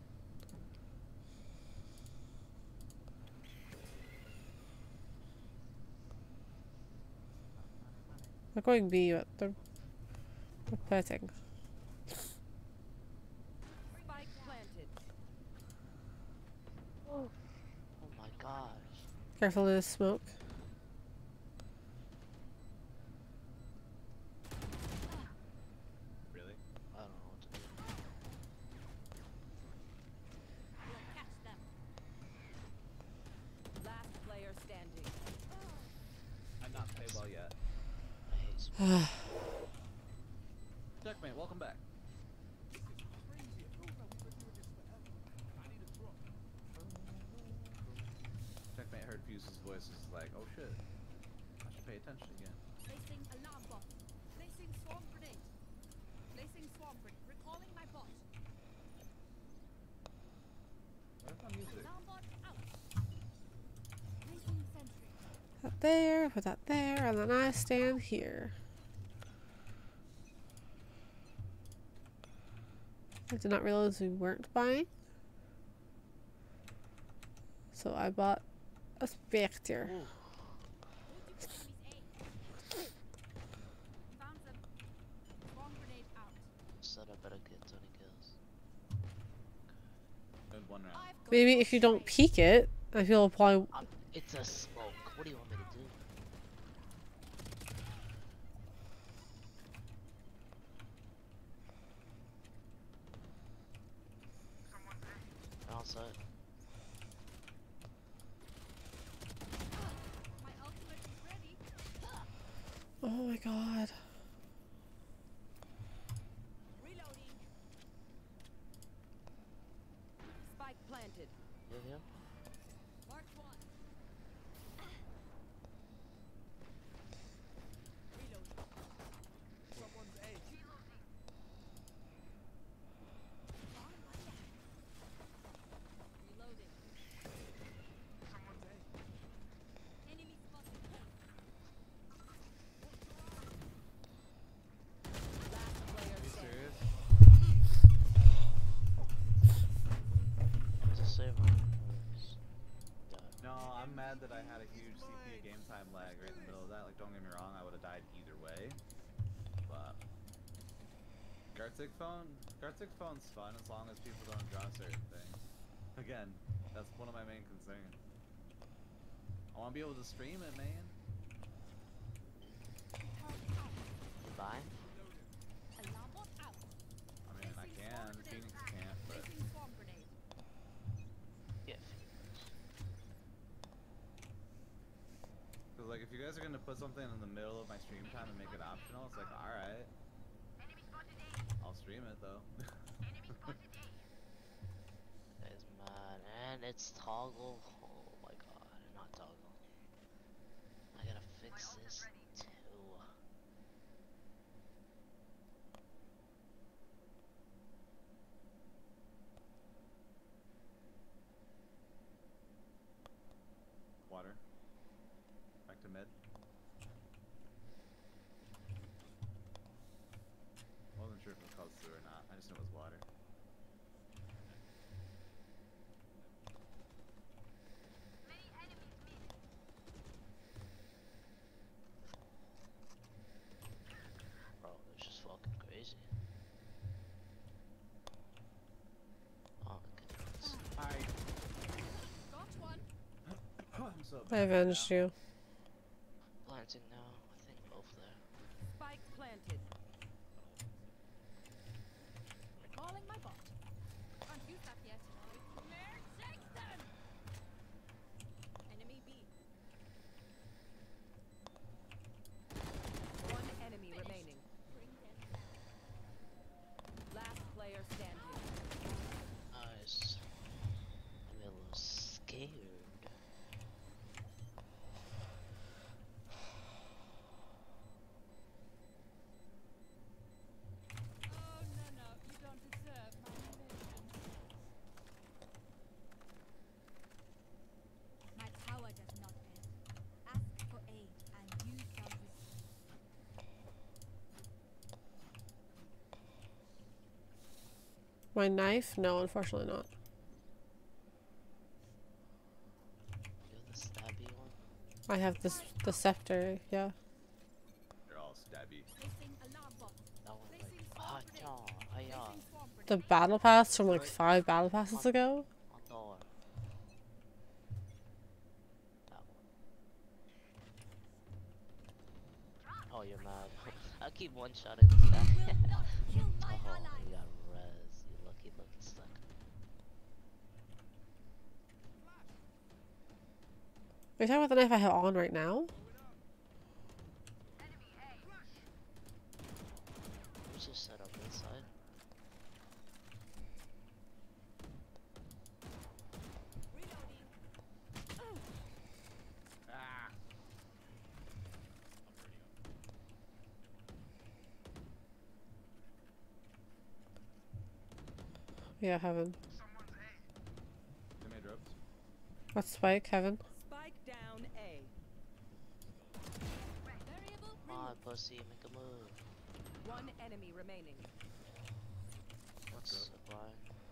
They're going B, but they're, they're petting. Spike planted. Oh my gosh. Careful of the smoke. Really? I don't know what to do. We'll catch them. Last player standing. I'm not played well yet. I hate smoke. Checkmate, welcome back. Checkmate heard Fuse's voice was like, oh shit. I should pay attention again. Placing alarm bot. Placing swarm grenade. Placing swarm grenade. Recalling my bot. Where's my music? Alarm bot out. Placing sentry. That there, put that there, and then I stand here. I did not realize we weren't buying. So I bought a Spectre. Ooh. Found them. Swarm grenade out. Said I better get twenty kills. Good one round. I've got Maybe your if you don't trail. peek it, I feel it'll probably. Um, it's a smoke. What do you want me to do? Outside. My ultimate is ready. Oh my god. Reloading. Spike planted. You here? Mark one. Reloading. Someone's A. Reloading. Someone's A. Enemy spotted. Last player Are you standing. serious? There's a save on yours. Yeah. No, I'm mad that I had a huge C P U game time lag right in the middle of that. Like, don't get me wrong, I would have died either way. But Gartic phone, Gartic phone's fun as long as people don't draw certain things. Again, that's one of my main concerns. I want to be able to stream it, man. You buy? Alarm bot out. I mean, I can. Phoenix can't, but Placing swarm grenade. Yeah. because like if you guys are gonna put something in the middle of my stream time and make it optional, it's like, all right, I'll stream it though. That is mad. And it's toggle. Oh my god. Not toggle. exist too. Water. Back to mid. Wasn't sure if it was called sewer or not. I just knew it was water. Bro, it's just fucking crazy. Oh my goodness. Hi. Got one. I'm so I bad avenged now. you. Planting now. I think both there. Spike planted. Recalling my bot. Can't use that yet. Nightmare takes them. Enemy B. One enemy remaining. Bring them back. Last player standing. Nice. I'm a little scared. Oh no no, you don't deserve my emotions. My tower does not bend. Ask for aid and you shall receive. My knife? No, unfortunately not. You're the stabby one? I have this the scepter. Yeah. They're all stabby. Placing alarm bot. That one like, Placing ah, swarm ja, grenade. ah, yeah. Placing swarm The grenade. battle pass from like five battle passes ago. On door. That one. Oh, you're mad. I keep one-shotting this guy. Will not kill my Oh, ally. you got res, you lucky lucky sucker. Are you talking about the knife I have on right now? We just set up this side. Ah. Yeah, Heaven. They made ropes. What's Spike, Heaven? Spike down A. Variable Come on, pussy, make a move. One enemy remaining. What's supply?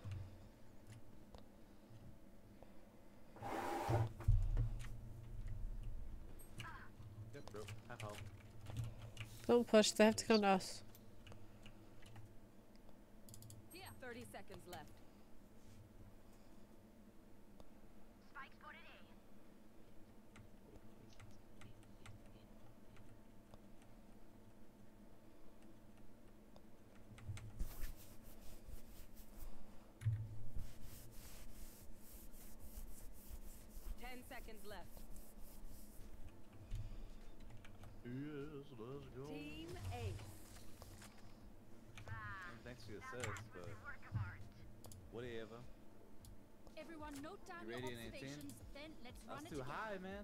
Yep, rope. Half health. Don't push, they have to come to us. here. thirty seconds left. Ten seconds left. Yes, let's go. Team Ace. And thanks for the assist, but whatever. Everyone note down You your ready in eighteen? observations, then let's run That's it too together. high, man.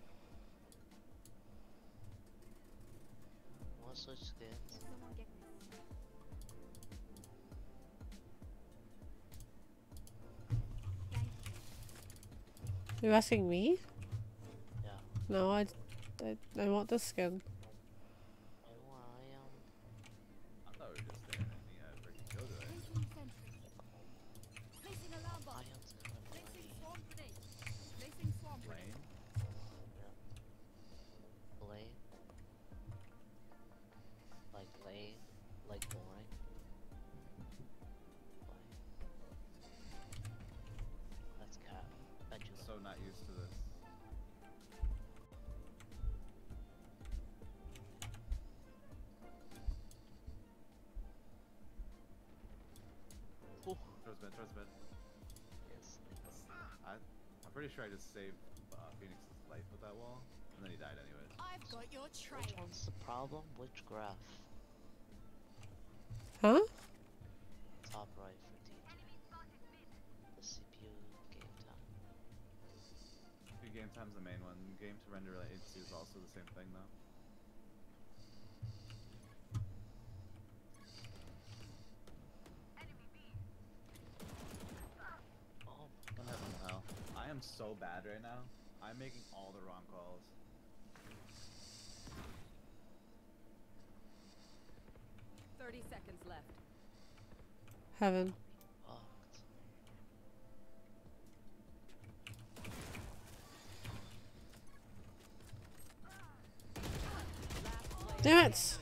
What switch skins? Someone get this. Thank you. You asking me? Yeah. No, I, I, I want this skin. I want, I um, I thought we were just staring at me at freaking killjoy. Placing sentry. Placing alarm I bot. am gonna Placing blame. swarm grenade. Placing swarm grenade. Lane. Blame. Like lame, like boring. Blame. That's cat. Bet you So not used to this. Ooh. Towards bed, towards bed. Yes. I, I'm pretty sure I just saved uh, Phoenix's life with that wall, and then he died anyways. I've got your trail. Which one's the problem? Which graph? Huh? Top right for D J. The C P U game time. Good game time's the main one. Game to render latency is also the same thing though. Oh What happened to hell? I am so bad right now. I'm making all the wrong calls. Thirty seconds left. Heaven. fucked. Last player Damn it! standing.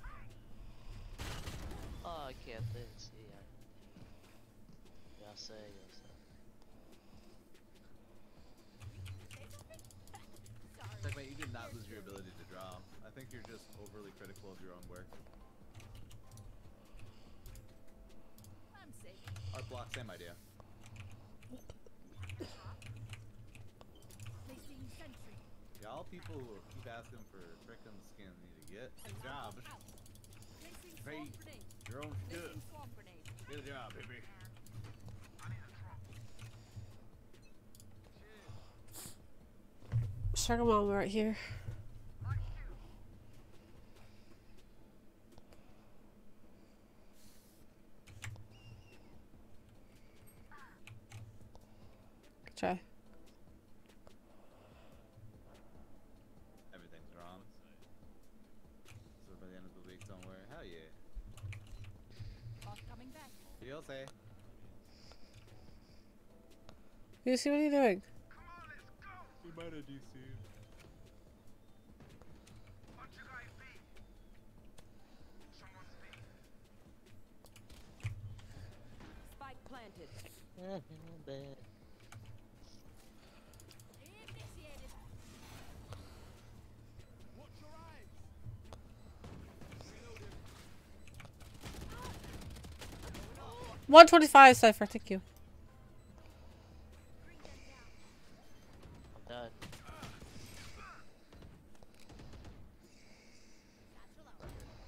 Oh, I can't think. See, I. Yeah, I say, yeah, say. It's like, mate, you did not lose your ability to draw. I think you're just overly critical of your own work. I'm safe. Art block, same idea. Placing sentry. Y'all people who keep asking for frickin' skin need to get a job. Placing Great. swamp grenade. Your own shit. Placing swamp grenade. Get a job, baby. Sugar mom right here. Good try. Everything's wrong. So by the end of the week, don't worry. Hell yeah. Bot coming back. You'll say. You see what are you doing? We might have D C. Spike planted. Bad. Initiated. one twenty-five, Cypher, thank you. Bring them down. I'm done. Satchel out.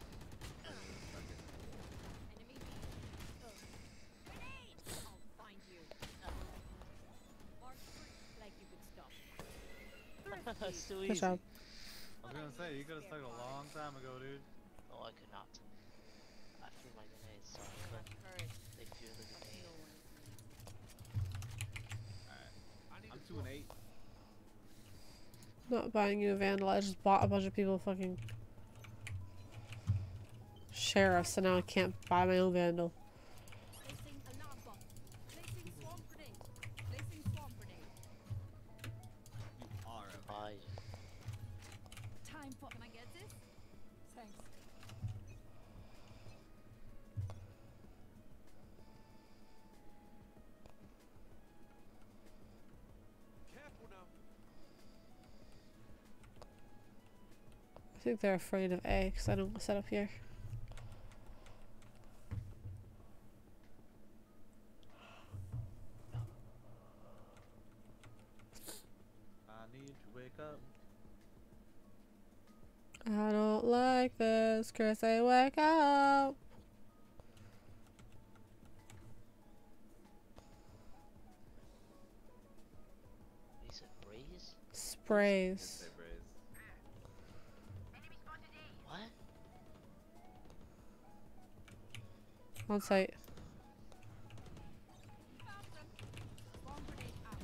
Enemy B. Uh. Grenade! I'll find you. Uh. Mark three. Like you could stop. It's too Good easy. job. I was gonna say, you could have stuck a long time ago, dude. No, I could not. I threw my grenades, so I couldn't. Courage. They threw the grenade. No one is me. Alright. I'm two and eight. Not buying you a Vandal, I just bought a bunch of people fucking sheriffs, so now I can't buy my own Vandal. Placing alarm bot. Placing swamp grenade. Placing swamp grenade. You are a Bye. Time for. Can I get this? Thanks. I think they're afraid of A because I don't set up here. I need to wake up. I don't like this, Chris. I wake up. You said breeze? Sprays. Say braze. What? On site. Found them. Swamp grenade out.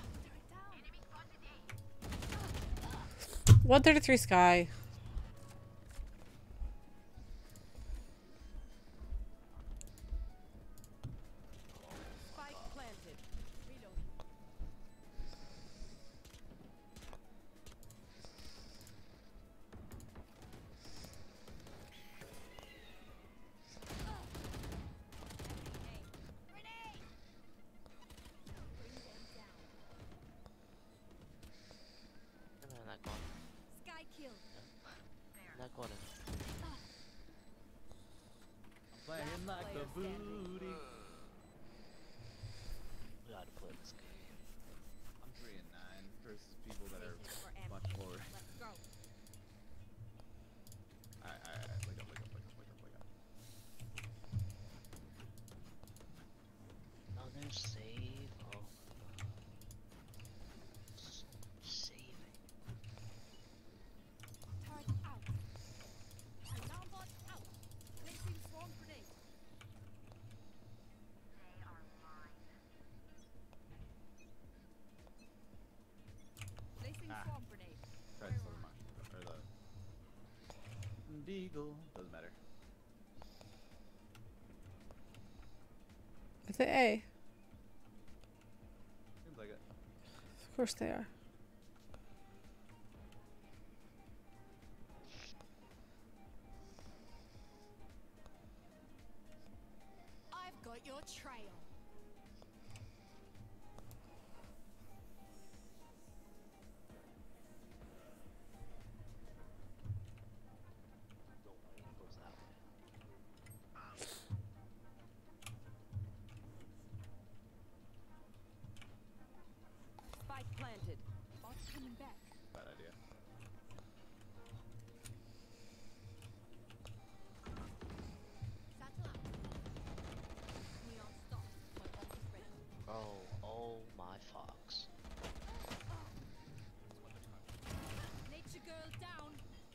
Turret down. one thirty-three Sky. Spike planted. Reloading. Grenade! Bring them down. No, no, not going. Sky kill. Not going. I'm playing Last like a player standing. booty. We gotta play this game. I'm three and nine versus people that are Placing for ammo. much more. Let's go. Alright, alright, alright. Wake up, wake up, wake up, wake up, wake up. No, there's save. Oh. S- deagle. Doesn't matter. Is it A? Seems like it. Of course they are. I've got your trail. Don't worry, it goes that way. Spike planted. Bot's coming back. Bad idea. Satchel out. We aren't stopped. My ult is ready. Oh, oh my fox. Nature girl down.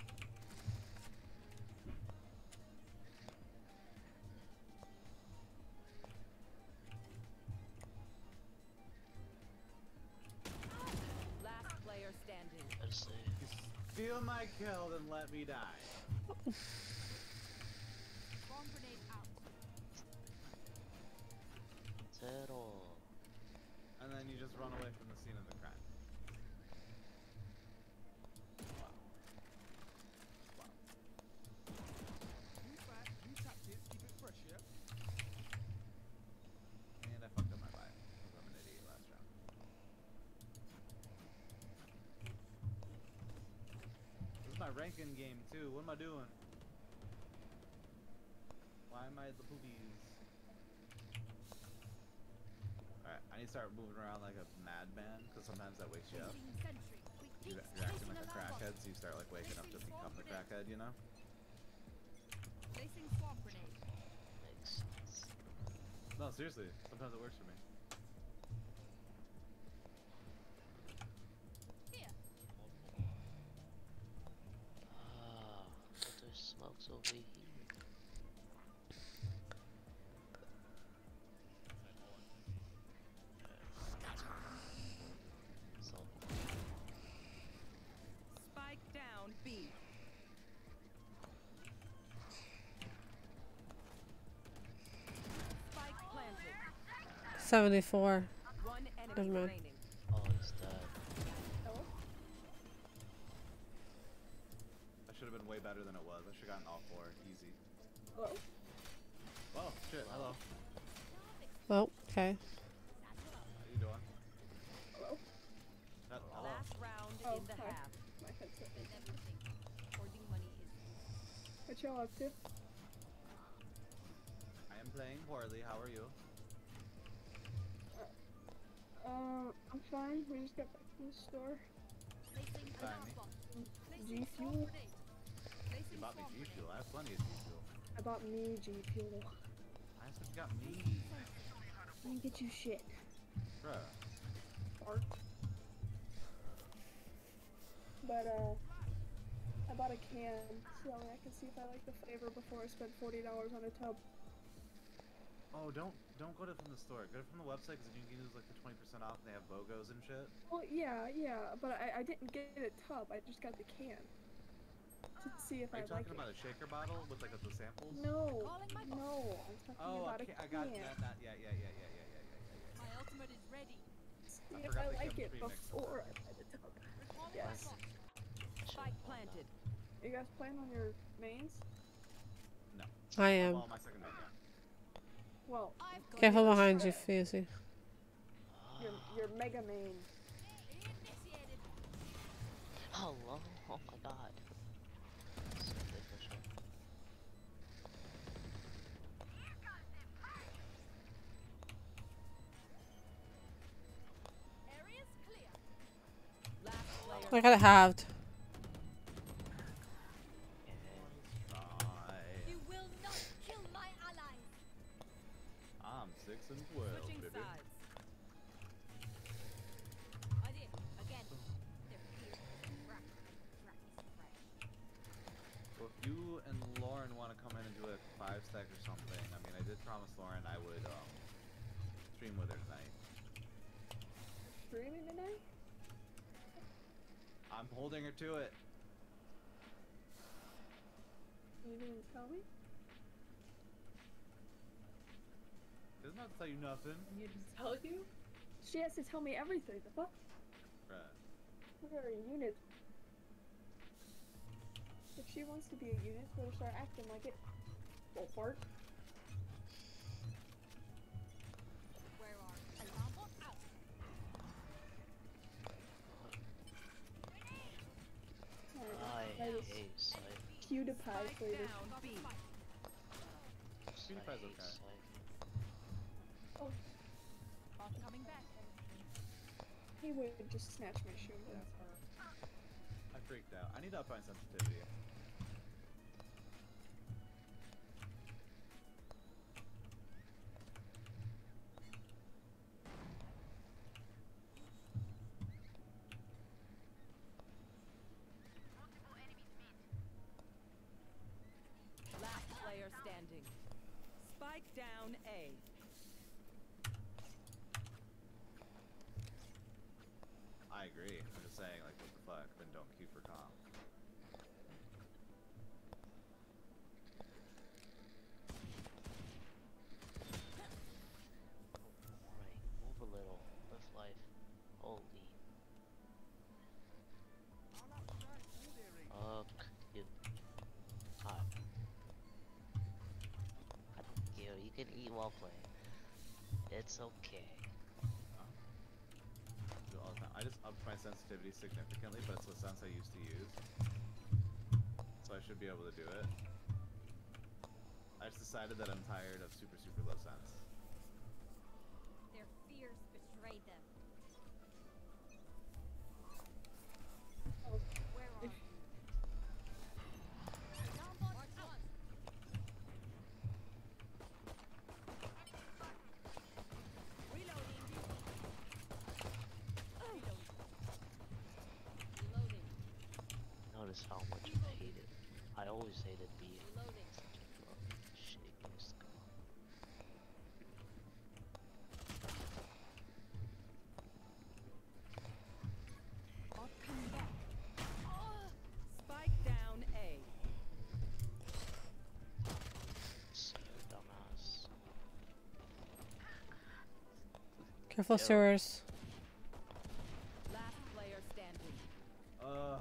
Last player standing. Let's see. You steal my kill, then let me die. Bomb grenade out. Zero. And then you just run away from the scene of the crime. Wow. Wow. And I fucked up my buy. Because I'm an idiot last round. This is my ranking game too. What am I doing? Why am I the boobies? Alright, I need to start moving around like a madman, because sometimes that wakes you up. Placing sentry. Quick You, peeks. you're acting Placing like a alarm crackhead, bot. so you start like waking up to become the crackhead, you know? Placing swamp grenade. Makes sense. No, seriously, sometimes it works for me. Here. Ah, but there's smokes over here. So, Spike down B. Spike planted. seventy-four. One Never enemy mind. remaining. oh, he's dead. I should have been way better than it was. I should have gotten all four. Easy. Hello? Oh, shit, hello. Oh, okay. How you doing? Hello? Uh, hello. Last round Oh, in the hi. half. My headset. With everything. Hoarding money is What y'all up to? I am playing poorly. How are you? Uh, I'm fine. We just got back from the store. placing Buy alarm me. bot. G Placing swamp Fuel. grenade. You Placing bought me swamp G grenade. Fuel. I have plenty of G Fuel. I bought me G Fuel. I said you got me. I didn't get you shit. Bruh. Fart. But, uh, I bought a can so I can see if I like the flavor before I spend forty dollars on a tub. Oh, don't don't go to from the store. Go from the website because you can use like the twenty percent off and they have BOGOs and shit. Well, yeah, yeah, but I, I didn't get a tub. I just got the can. To see if Are I you like talking it. about a shaker bottle with like the samples? No, Calling my bot. no, I'm talking Oh, about I, a can't, I can. got that, that. Yeah, yeah, yeah, yeah, yeah, yeah, yeah, yeah, yeah. My ultimate is ready. See I if forgot I they like came it pre-mixed. before I buy the tub. Recalling Yes. my bot. Spike planted. You guys playing on your mains? No. I am. Well, my second main, yeah. Well, I've got Careful your behind you, trail. Fusey. your your mega main. Initiated. Hello? Oh my god. So good for sure. Area's clear. Last player. I got it halved. Right. You will not kill my allies. I'm six and twelve, Switching baby. sides. Idea. Again. They're here. Crack. Crack is crack. Well, if you and Lauren want to come in and do a five stack or something, I mean, I did promise Lauren I would um, stream with her tonight. Streaming tonight? I'm holding her to it. tell me? Doesn't have to tell you nothing. You just tell you? She has to tell me everything. The fuck? Right. We're a unit. If she wants to be a unit, better start acting like it. Go fart. Where are alarm bot out? Alright, I I just hate sight. PewDiePie Spike flavor. down B. PewDiePie's I hate okay. sight. Oh, Bot coming back. he would just snatch my shoe. Yeah. I freaked out. I need to up my sensitivity. Last player standing. Spike down A. I agree. I'm just saying, like, what the fuck? Then don't queue for comp. Right, move a little. Live life. Holy. Fuck you. Hi. I don't care. You can eat while playing. It's okay. Do it all the time. I just upped my sensitivity significantly, but it's the sense I used to use. So I should be able to do it. I just decided that I'm tired of super, super low sense. Their fears betrayed them. Oh, Where are you? Alarm bot out. Reloading. Reloading. Notice how much I hate it. I always hated being Reloading. such a fucking shitty skull. Bot coming back. Spike down A. So dumbass. Careful, Yo. sewers. Last player standing. Uh,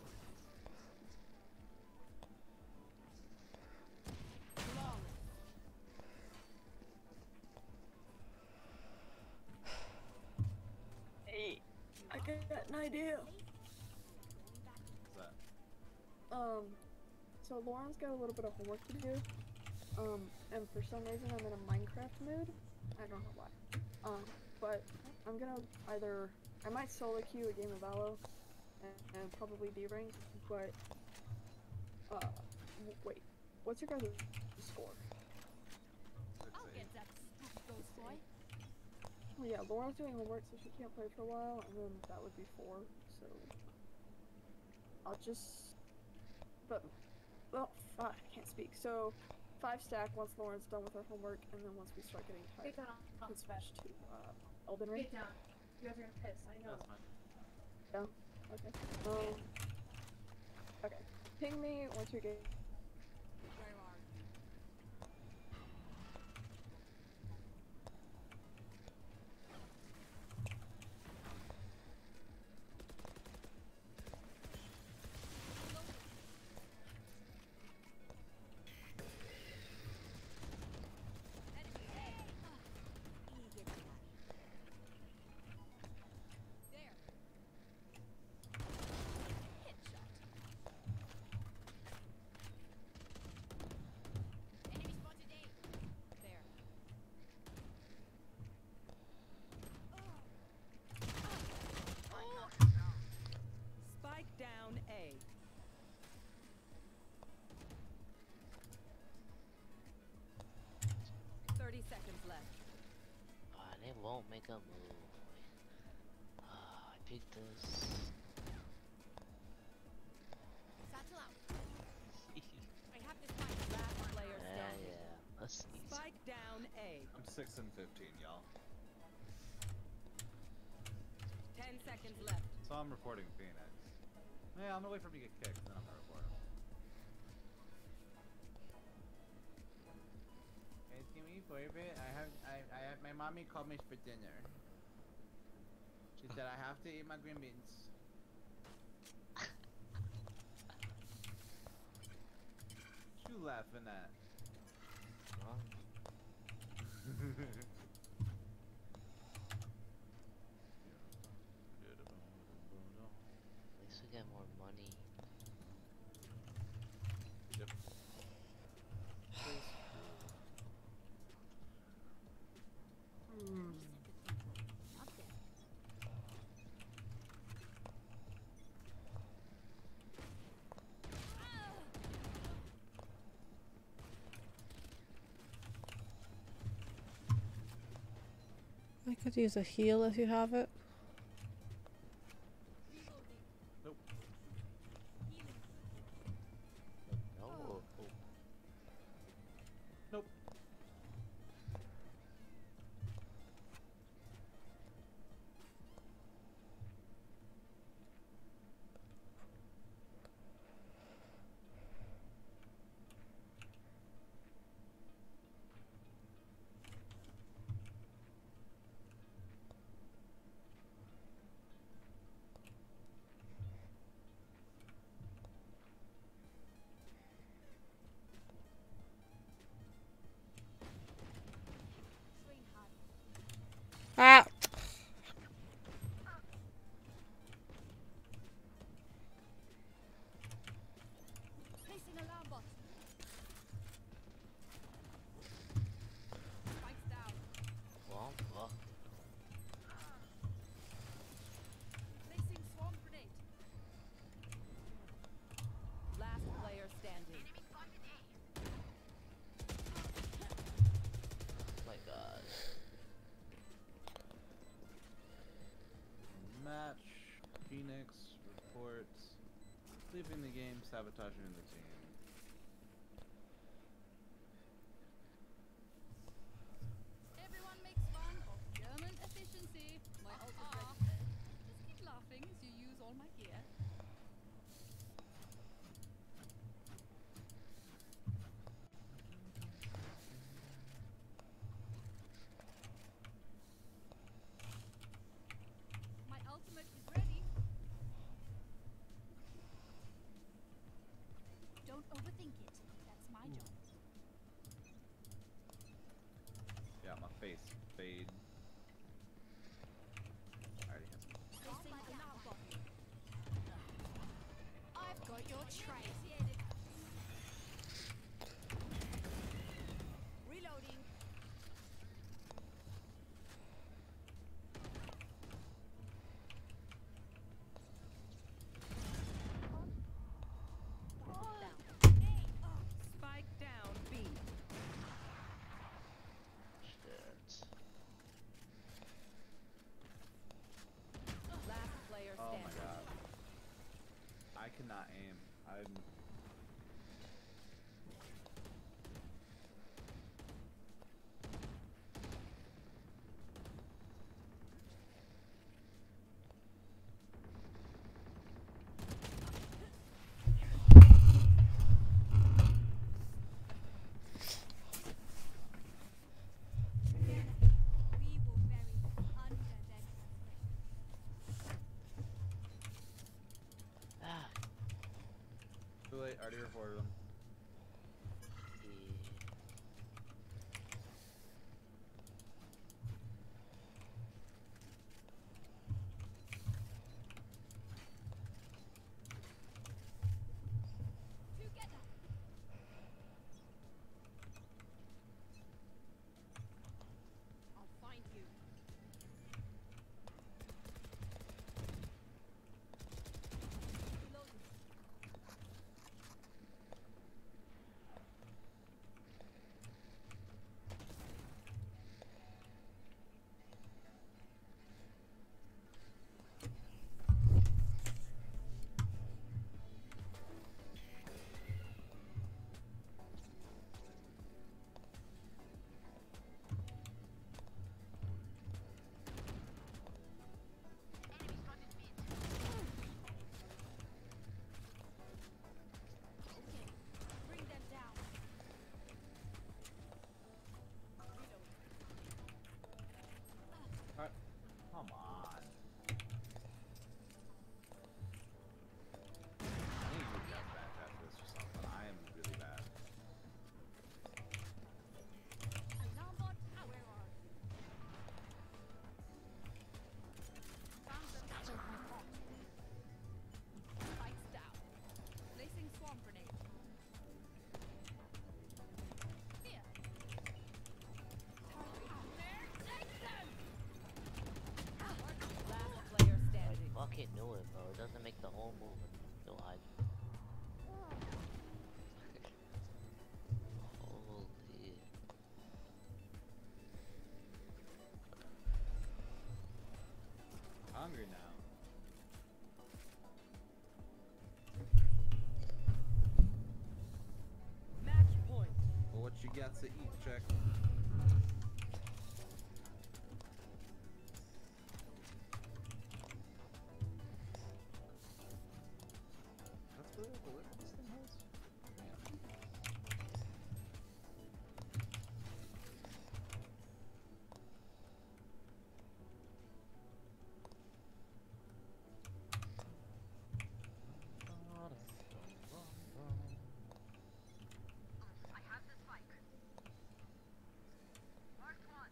hey, I got an idea. what's that? Um, so Lauren's got a little bit of homework to do. Um, and for some reason I'm in a Minecraft mood. I don't know why. Um, but I'm gonna either I might solo queue a game of Valo and, and probably D-rank, but uh, w- wait, what's your guys' score? Six, I'll eight. get that stupid ghost boy. Well, yeah, Lauren's doing homework, so she can't play for a while, and then that would be four. So I'll just, but well, fuck, I can't speak. So five stack once Lauren's done with her homework, and then once we start getting tired, we can switch to uh, Elden Ring. Get down. You guys are gonna piss, I know. That's fine. Yeah. Okay. Um. Okay. Ping me once you get. Where are you? Spike down A. Thirty seconds left. Ah, they won't make a move. Ah, I picked this. Satchel out. I have this mic. Last player Yeah, standing. yeah. Let's see. Spike down A. I'm six and fifteen, y'all. Ten seconds left. So I'm reporting Phoenix. Yeah, I'm gonna wait for him to get kicked, then I'm gonna report him. Corbett, I have, I, I have, my mommy called me for dinner. She said I have to eat my green beans. What you laughing at? Huh? At least we get more money. Yep. I could use a heal if you have it. Nope. No. Oh. Nope. Ah! Placing alarm bot. Spikes down. Well, fuck. Placing swarm grenade. Last player standing. Oh my god. Match. Phoenix reports. Leaving the game, sabotaging the team. Everyone makes fun of German efficiency. My ult is ready. Just keep laughing as you use all my gear. My ultimate is ready. Don't overthink it. That's my job. Yeah, my face. Fade. I already have some. Placing alarm bot. I've got your trail. Reloading. Spike down B. Shit. Last player Oh standing. my god. I cannot aim. I'm. We will bury them under their Ah. Too late. Already reported them. The... together. I'll find you. Lotus. doesn't make the whole move. No hide. Holy. Hungry now. Match point. Well, what you got to eat, check? That's really what the lip this thing has? I have the spike. Mark one.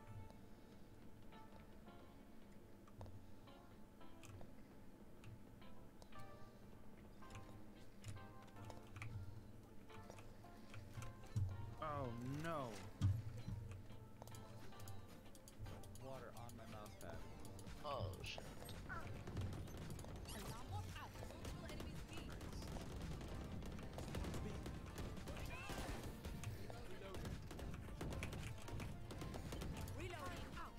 Oh no! Water on my mouse pad. Oh shit. Alarm bot out. Multiple enemies B. Reloading out.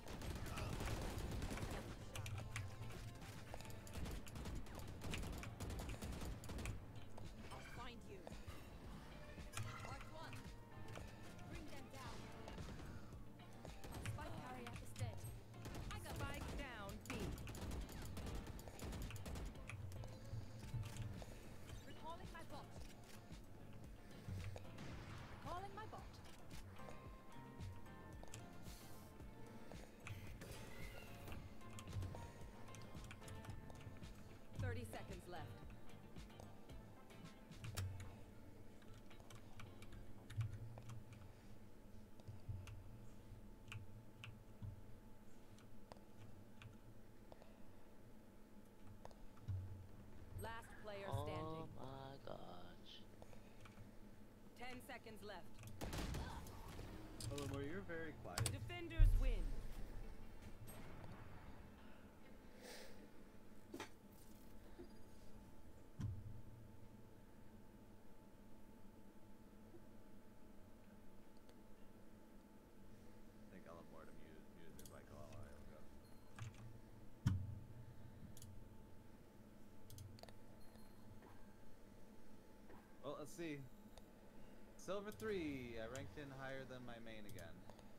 I'll find you. Mark one. Bring them down. My spike carrier is dead. I got Spike down B. recalling my bot. Recalling my bot. Thirty seconds left. Last player Oh standing. my gosh. Ten seconds left. Oh, Lamar, you're very quiet. Defenders win. I think I'll have more to mute, mute his mic a while I go. Well, let's see. Silver three. I ranked in higher than my main again.